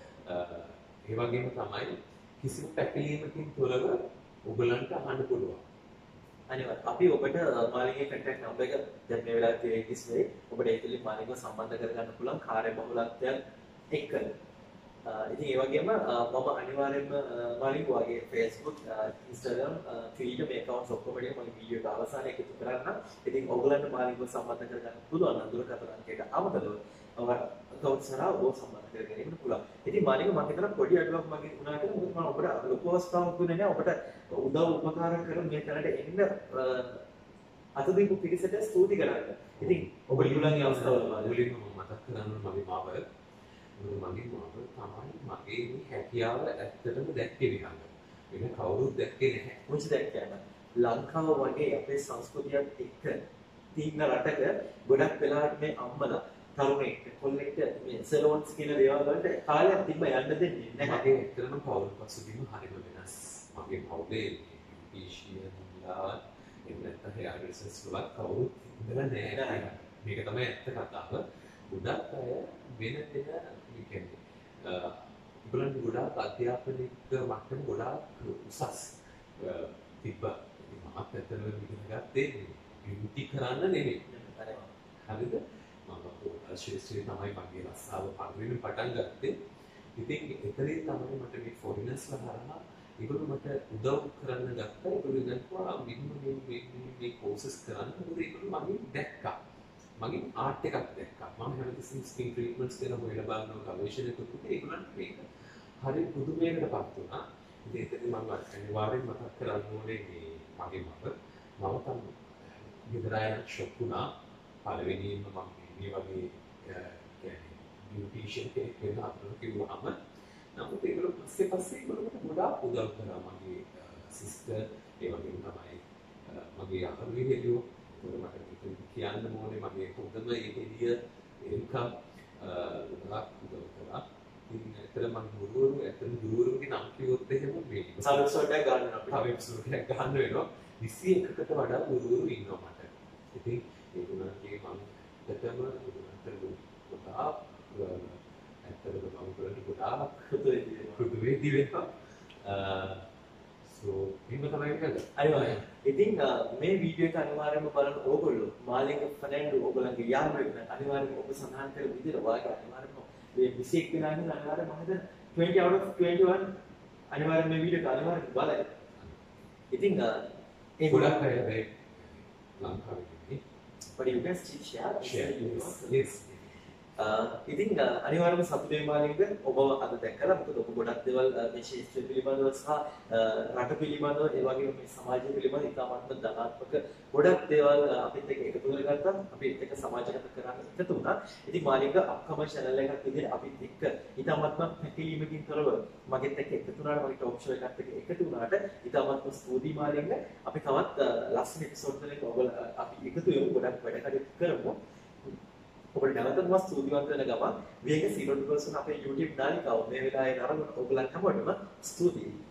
ඒ වගේම තමයි කිසිම පැකිලීමකින් තොරව ඔයගලන්ට අහන්න පුළුවන්. අනිවාර්යයෙන් අපි ඔබට මාලින්ගේ කන්ටැක්ට් නම්බර් එක දැන් මේ වෙලාවේ තියෙන කිස්සේ ඔබට ඒකලින් මාලින්ගව සම්බන්ධ කරගන්න පුළුවන් කාර්යබහුලත්වයන් එක්ක. ඉතින් ඒ වගේම මම අනිවාර්යයෙන්ම මාලින්ග වගේ Facebook, Instagram, Twitter මේ accounts ඔක්කොම ටික මම වීඩියෝ එක අවසානයේ එකතු කරන්න. ඉතින් ඔයගලන්ට මාලින්ගව සම්බන්ධ කරගන්න පුළුවන් නම් දුරකථන අංකයට අමතරව accounts හරහා ඔබ සම්බන්ධ කරගන්න පුළුවන්. ඉතින් මාලින්ග මම හිතන පොඩි අඩුවක් මගේ වුණාට මොකද මම ඔබට ලොකු අවස්ථාවක් දුන්නේ නැහැ. ඔබට උදව් උපකාර කරන මේ තැනට එන්න අත දීපු පිරිසට ස්තුති කරන්න. ඉතින් ඔබ ඊළඟ අවස්ථාවල මුලින්ම මතක් කරගන්න මගේ මාව මගේ මාව තමයි මගේ මේ හැකියාව ඇත්තටම දැක්කේ විහංග. වෙන කවුරුත් දැක්කේ නැහැ. මොකද දැක්කම ලංකාව වගේ අපේ සංස්කෘතියත් එක්ක තියෙන රටක ගොඩක් වෙලාවට මේ අම්මලා තරුණෙක් කොල්ලෙක්ට මේ සලෝන්ස් කියන දේවල් වලට කාලයක් තිබ්බ යන්න දෙන්නේ නැහැ. මගේ ඇත්තටම පෞල් පසුබිම හරිම වෙනස්. මගේ පෞලේ බියුටිෂියන්ලා එන්නත් හෙයාරිසස් වල කවුරුත් ඉඳලා නැහැ. මේක තමයි ඇත්ත කතාව. ගොඩක් අය වෙන වෙන කියන්නේ උගලන් ගොඩාක් අධ්‍යාපනික මට්ටම ගොඩාක් උසස් තිබ්බා. මම ඇත්තටම ඉගෙන ගත්තේ බියුටි කරන්න නෙමෙයි. හරිද? මම පොඩ්කාස්ට් ශිෂ්‍යයෙක් තමයි මගේ රස්සාව පළවෙනි පටන් ගත්තේ. ඉතින් එතනින් තමයි මට මේ ෆොරිනර්ස්ලා හරහා ඒගොල්ලෝ මට උදව් කරන්න ගත්තා. ඒගොල්ලෝ ගත්තා මිනිමම් මේ මේ මේ කෝසස් කරන්න. මොකද ඒගොල්ලෝ මගෙන් දැක්කා. මගෙන් ආර්ට් එකක් දැක්කා. මම හැමතිස්සෙම ස්කින් ට්‍රීට්මන්ට්ස් ගැන හොයලා බලනවා ගවේෂණය කරනකොට ඒගොල්ලන්ට මේක හරි පුදුමයකටපත් වුණා. ඉතින් එතන මම අනිවාර්යෙන් මතක් කරන්න ඕනේ මේ මගේ මම මම තමයි ගෙදරයන් ෂොක් වුණා. පළවෙනියෙන්ම මම මේ වගේ කියන්නේ බියුටිෂියන් කෙනෙක් වෙන අතර කිව්වම නමුත් ඒගොල්ලෝ පස්සේ පස්සේ ඒගොල්ලෝ මට ගොඩාක් උදව් කරා. මගේ සිස්ටර් ඒ වගේම තමයි මගේ අහරුවේ හෙලියෝ මට කියන්න ඕනේ මගේ හොඳම ඒ හෙලිය එරිකා ගොඩාක් උදව් කරා. ඉතින් ඇත්තට මම ගුරුවරු ඇත්තට ගුරුවරුගේ නම් කිව්වොත් එහෙම මේ තව එපිසෝඩ් එකක් ගන්න අපිට. තව එපිසෝඩ් එකක් ගන්න වෙනවා. විසි එකකට වඩා ගුරුවරු ඉන්නවා මට. ඉතින් ඒගොල්ලන්ගේ මම දෙතම ඒගොල්ලන්ට ගොඩාක් ඇත්තටම මම කරන්නේ ගොඩාක් කෘත වේදි වෙනවා. සෝ එහෙම තමයි කරන්නේ. අනිවාර්යයෙන්. ඉතින් මේ වීඩියෝ එක අනිවාර්යයෙන්ම බලන ඕගොල්ලෝ මාලිංග ෆර්නැන්ඩෝ ඕගොල්ලන්ගේ යාළුවෙක් නම් අනිවාර්යයෙන්ම ඔබ සඳහන් කළ විදිහට වාගේ අනිවාර්යයෙන්ම මේ විසි එක් වෙනා ඉන්න අනිවාර්යයෙන්ම මම හිතන twenty out of twenty-one අනිවාර්යයෙන්ම මේ වීඩියෝ එක අනිවාර්යයෙන්ම බලන්න. ඉතින් ඒ ගොඩක් අය මේ ලංකාවේ ඉන්නේ. but you can still share. Share. Yes. Yes. ඉතින් අනිවාර්යයෙන්ම සතුටුයි මාලිංග ඔබ අද දැක්කලා මොකද ඔබ ගොඩක් දේවල් මේ ශාස්ත්‍රීය පිළිබඳව සහ රට පිළිබඳව ඒ වගේම මේ සමාජය පිළිබඳව ඉතාමත්ම ධනාත්මක ගොඩක් දේවල් අපිත් එක්ක එකතු කරගත්තා. අපිත් එක්ක සමාජගත කරන්න එකතු වුණා. ඉතින් මාලිංග අප්කමර් channel එකක් විදිහට අපිත් එක්ක ඉතාමත්ම පැකිලීමකින් තොරව මගෙත් එක්ක එකතු වුණාට මගේ ටොක් ෂෝ එකත් එක්ක එකතු වුණාට ඉතාමත්ම ස්තුතියි මාලිංග. අපි තවත් ලස්සන එපිසෝඩ් වලින් ඔබ අපි එකතු වෙමු. ගොඩක් වැඩ කටයුතු කරමු. ඔබට නැවතත් මම ස්තුතිවන්ත වෙන ගමන් වේග zero to one percent අපේ YouTube නාලිකාව මේ වෙලාවේ නරඹන ඔයගලන් හැමෝටම ස්තුතියි.